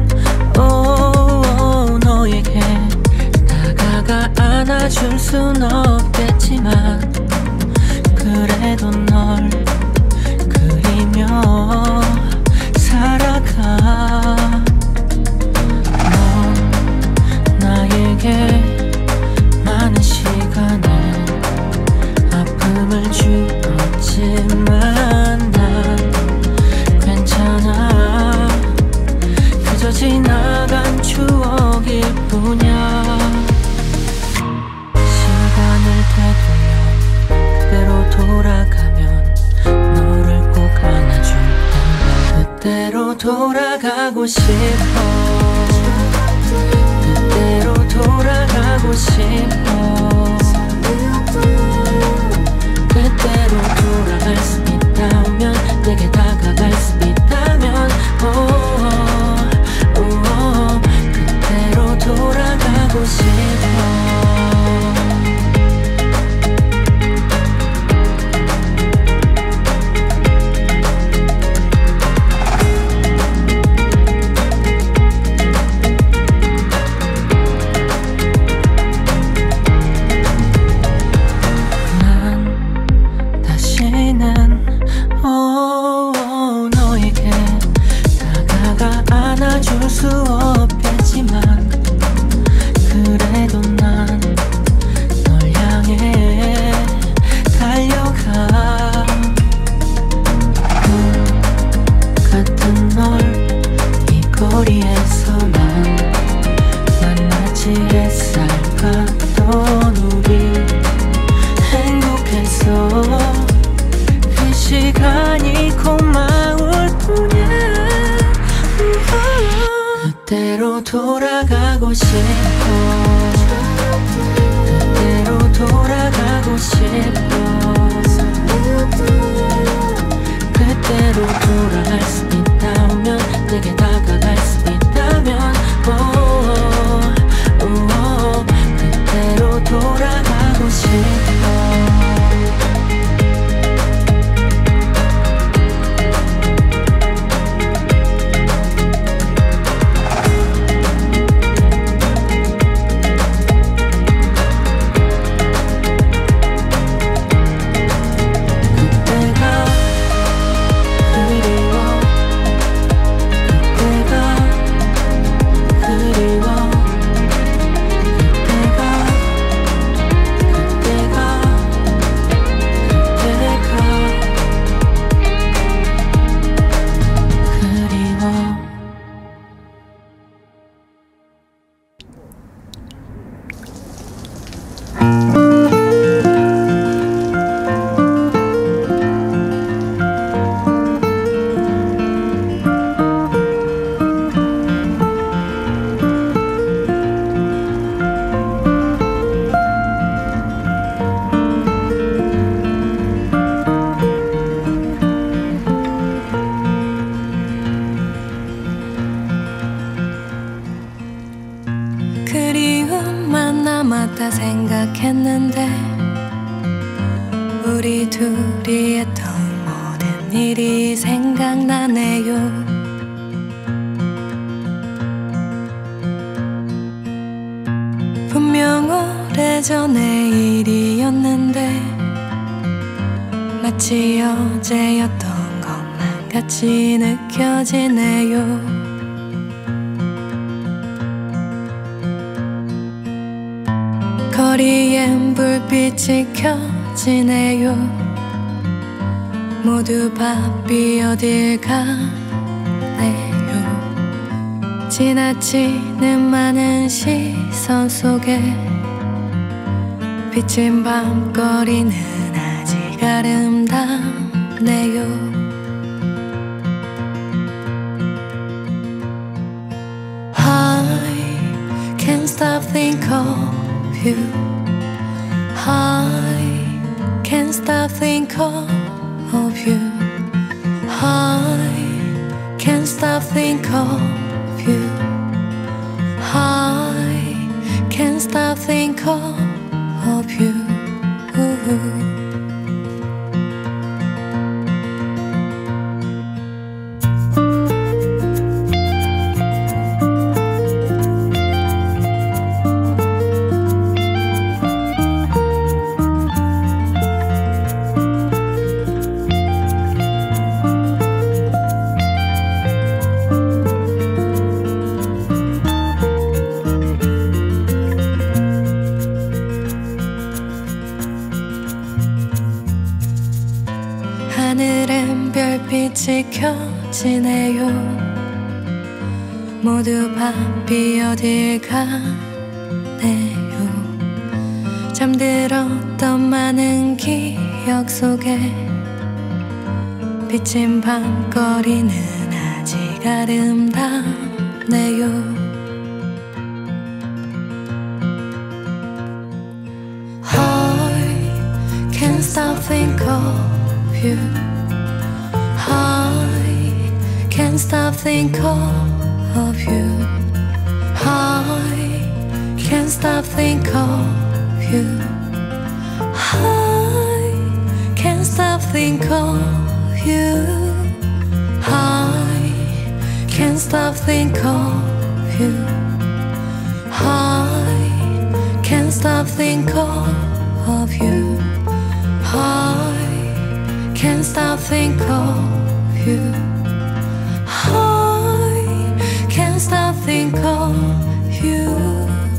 너에게 다가가 안아줄 순 없겠지만, 그래도 널 그리며 살아가. 넌 나에게 많은 시간을, 아픔을 주었지만 난 괜찮아. 그저 지나간 추억일 뿐이야. 시간을 되돌려 그대로 돌아가면 너를 꼭 안아줄 텐데. 그때로 돌아가고 싶어. 그때로 돌아가고 싶어. 그때로 돌아갈 수 있다면, 내게 다가갈 수 있다면, 그때로 돌아가고 싶어. 너에게 다가가 안아줄 수 없겠지만, 그래도 난 널 향해 달려가. 같은 널 이 거리에서만 만났지. 햇살 같던 우리 행복했어. 그 시간이 고마울 뿐이야. 그때로 돌아가고 싶어. 그때로 돌아가고 싶어. 그때로 돌아갈 수 있다면, 내게 다가갈 수 있다면, 그때로 돌아가고 싶어. 그리움만 남았다 생각했는데, 우리 둘이 했던 모든 일이 생각나네요. 분명 오래전의 일이었는데, 마치 어제였던 것만 같이 느껴지네요. 거리엔 불빛이 켜지네요. 모두 바삐 어딜 가네요. 지나치는 많은 시선 속에 비친 밤거리는 아직 아름답네요. I can't stop thinking of you. I can't stop thinking of you. I can't stop thinking of you. I can't stop thinking of you. 하늘엔 별빛이 켜지네요. 모두 바삐 어딜 가네요. 잠들었던 많은 기억 속에 비친 밤거리는 아직 아름답네요. I can't stop thinking of you. I can't stop thinking of you. I can't stop thinking of you. I can't stop thinking of you. I can't stop thinking of you. I can't stop thinking of you. I can't stop thinking of you. I can't stop thinking of you.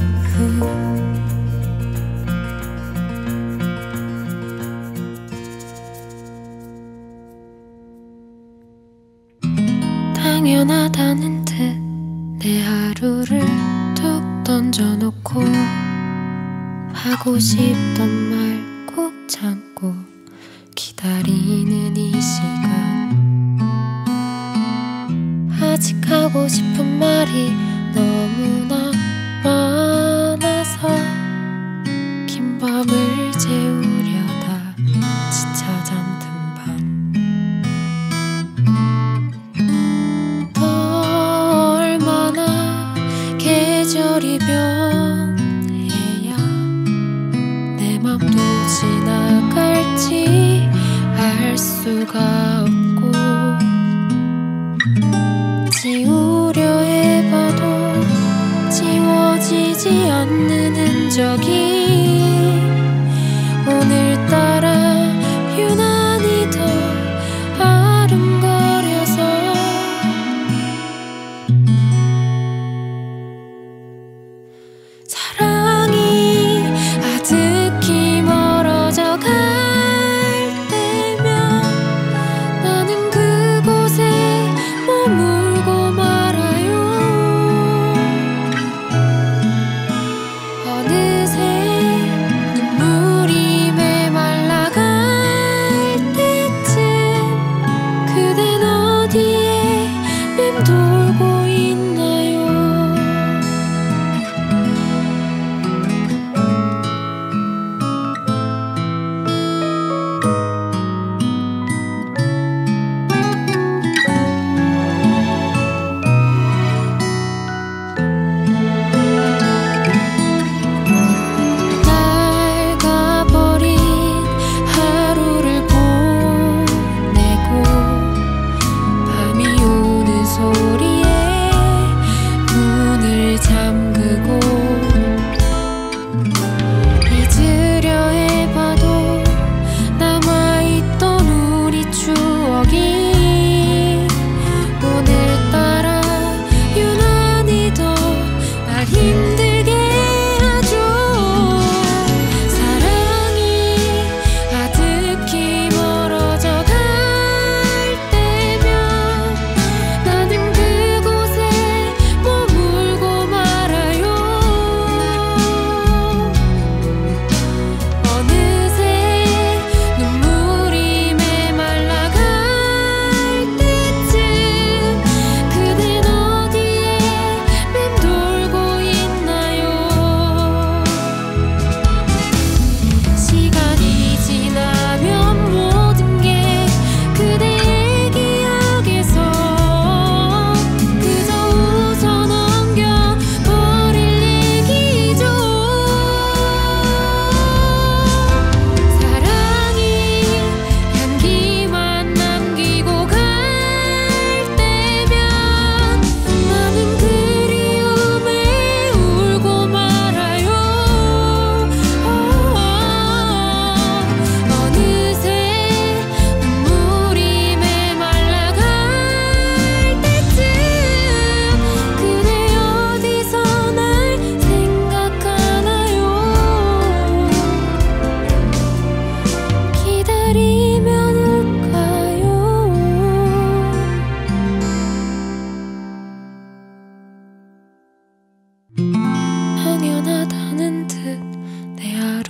당연하다는 듯 내 하루를 툭 던져놓고 하고 싶던 말 꾹 참고 기다리는 이 시간, 아직 하고 싶은 말이 너무나 많아서 긴 밤을 재우려다 지쳐 잠든 밤. 더 얼마나 계절이 변해야 내 맘도 지나갈지 알 수가 없고, 지우려 해봐도 지워지지 않는 흔적이 오늘따라 유난히 더 아른거려서 사랑이 아득히 멀어져 갈 때면 나는 그곳에 머물고 말아요. 어느새 눈물이 메말라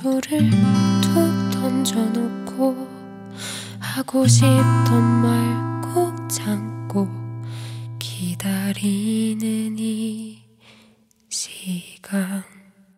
하루를 툭 던져놓고 하고 싶던 말 꼭 참고 기다리는 이 시간.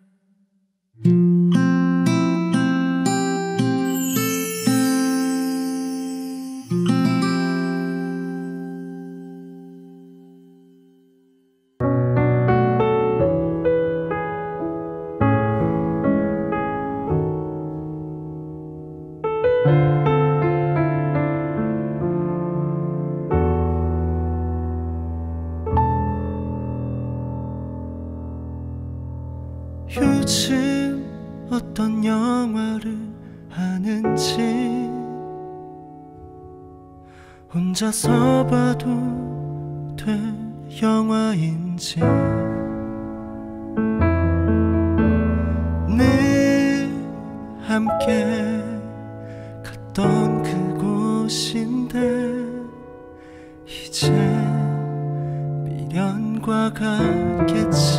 요즘 어떤 영화를 하는지 혼자서 봐도 돼 영화인지 늘 함께 갔던 그곳인데 이제 미련과 같겠지.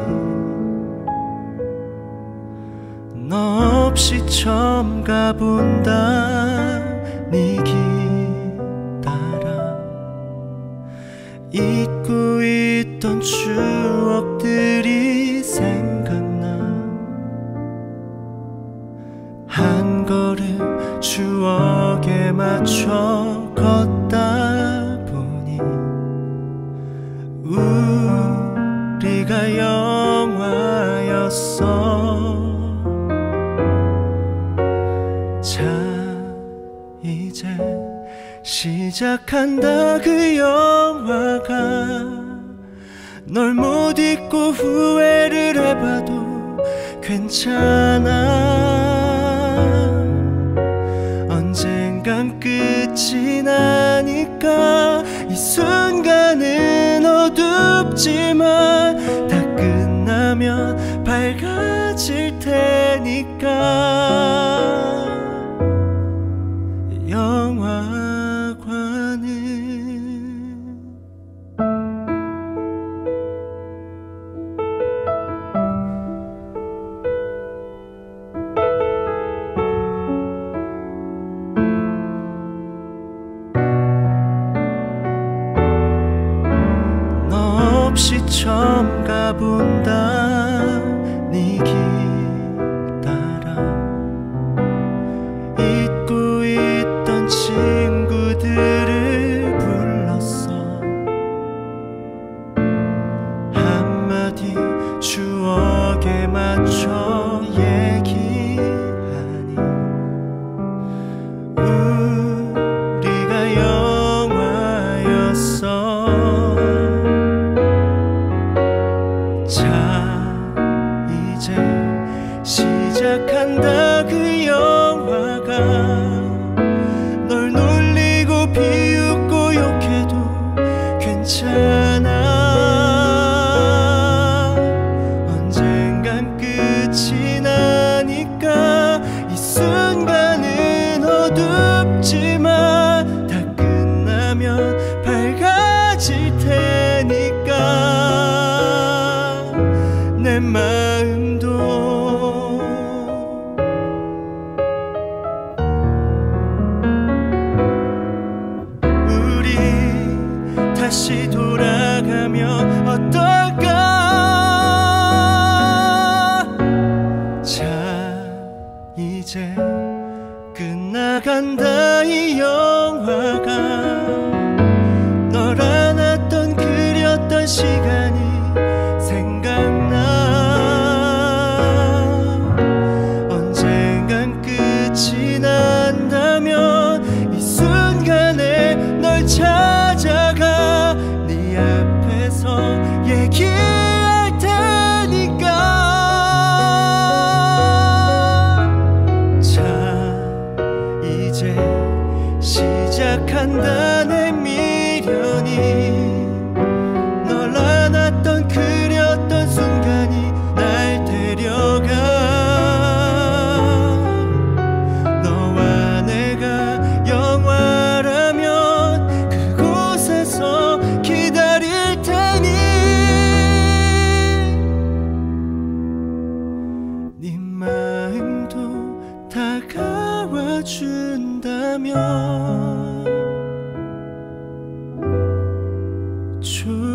너 없이 처음 가본다 네 길 따라 잊고 있던 추억들이 생각나. 한 걸음 추억에 맞춰 걷다 보니 우리가 영화였어. 자 이제 시작한다 그 영화가. 널 못 잊고 후회를 해봐도 괜찮아. 언젠간 끝이 나니까 이 순간은 어둡지만 다 끝나면 밝아질 테니까. 영화관은 너 없이 처음 가본다 네 길 따라 잊고 있던 친구들을 불렀어. 한마디 추억에 맞춰 얘기하니 우리가 영화였어. 자 이제 시작한다 그 영화가. 널 놀리고 비웃고 욕해도 괜찮아. 언젠간 끝이 나니까 이 순간은 어둡지만 다 끝나면 밝아질 테니까. 내 마음도 우리 다시 돌아가면 어떨까. 자 이제 끝나간다 이 영화가. 널 안았던 그렸던 시간이 생각나. 언젠간 끝이 난다면 이 순간에 널 찾아가 네 앞에서 얘기할 테니까. 자 이제 시작한다 내 미련이. 널 안아 준다면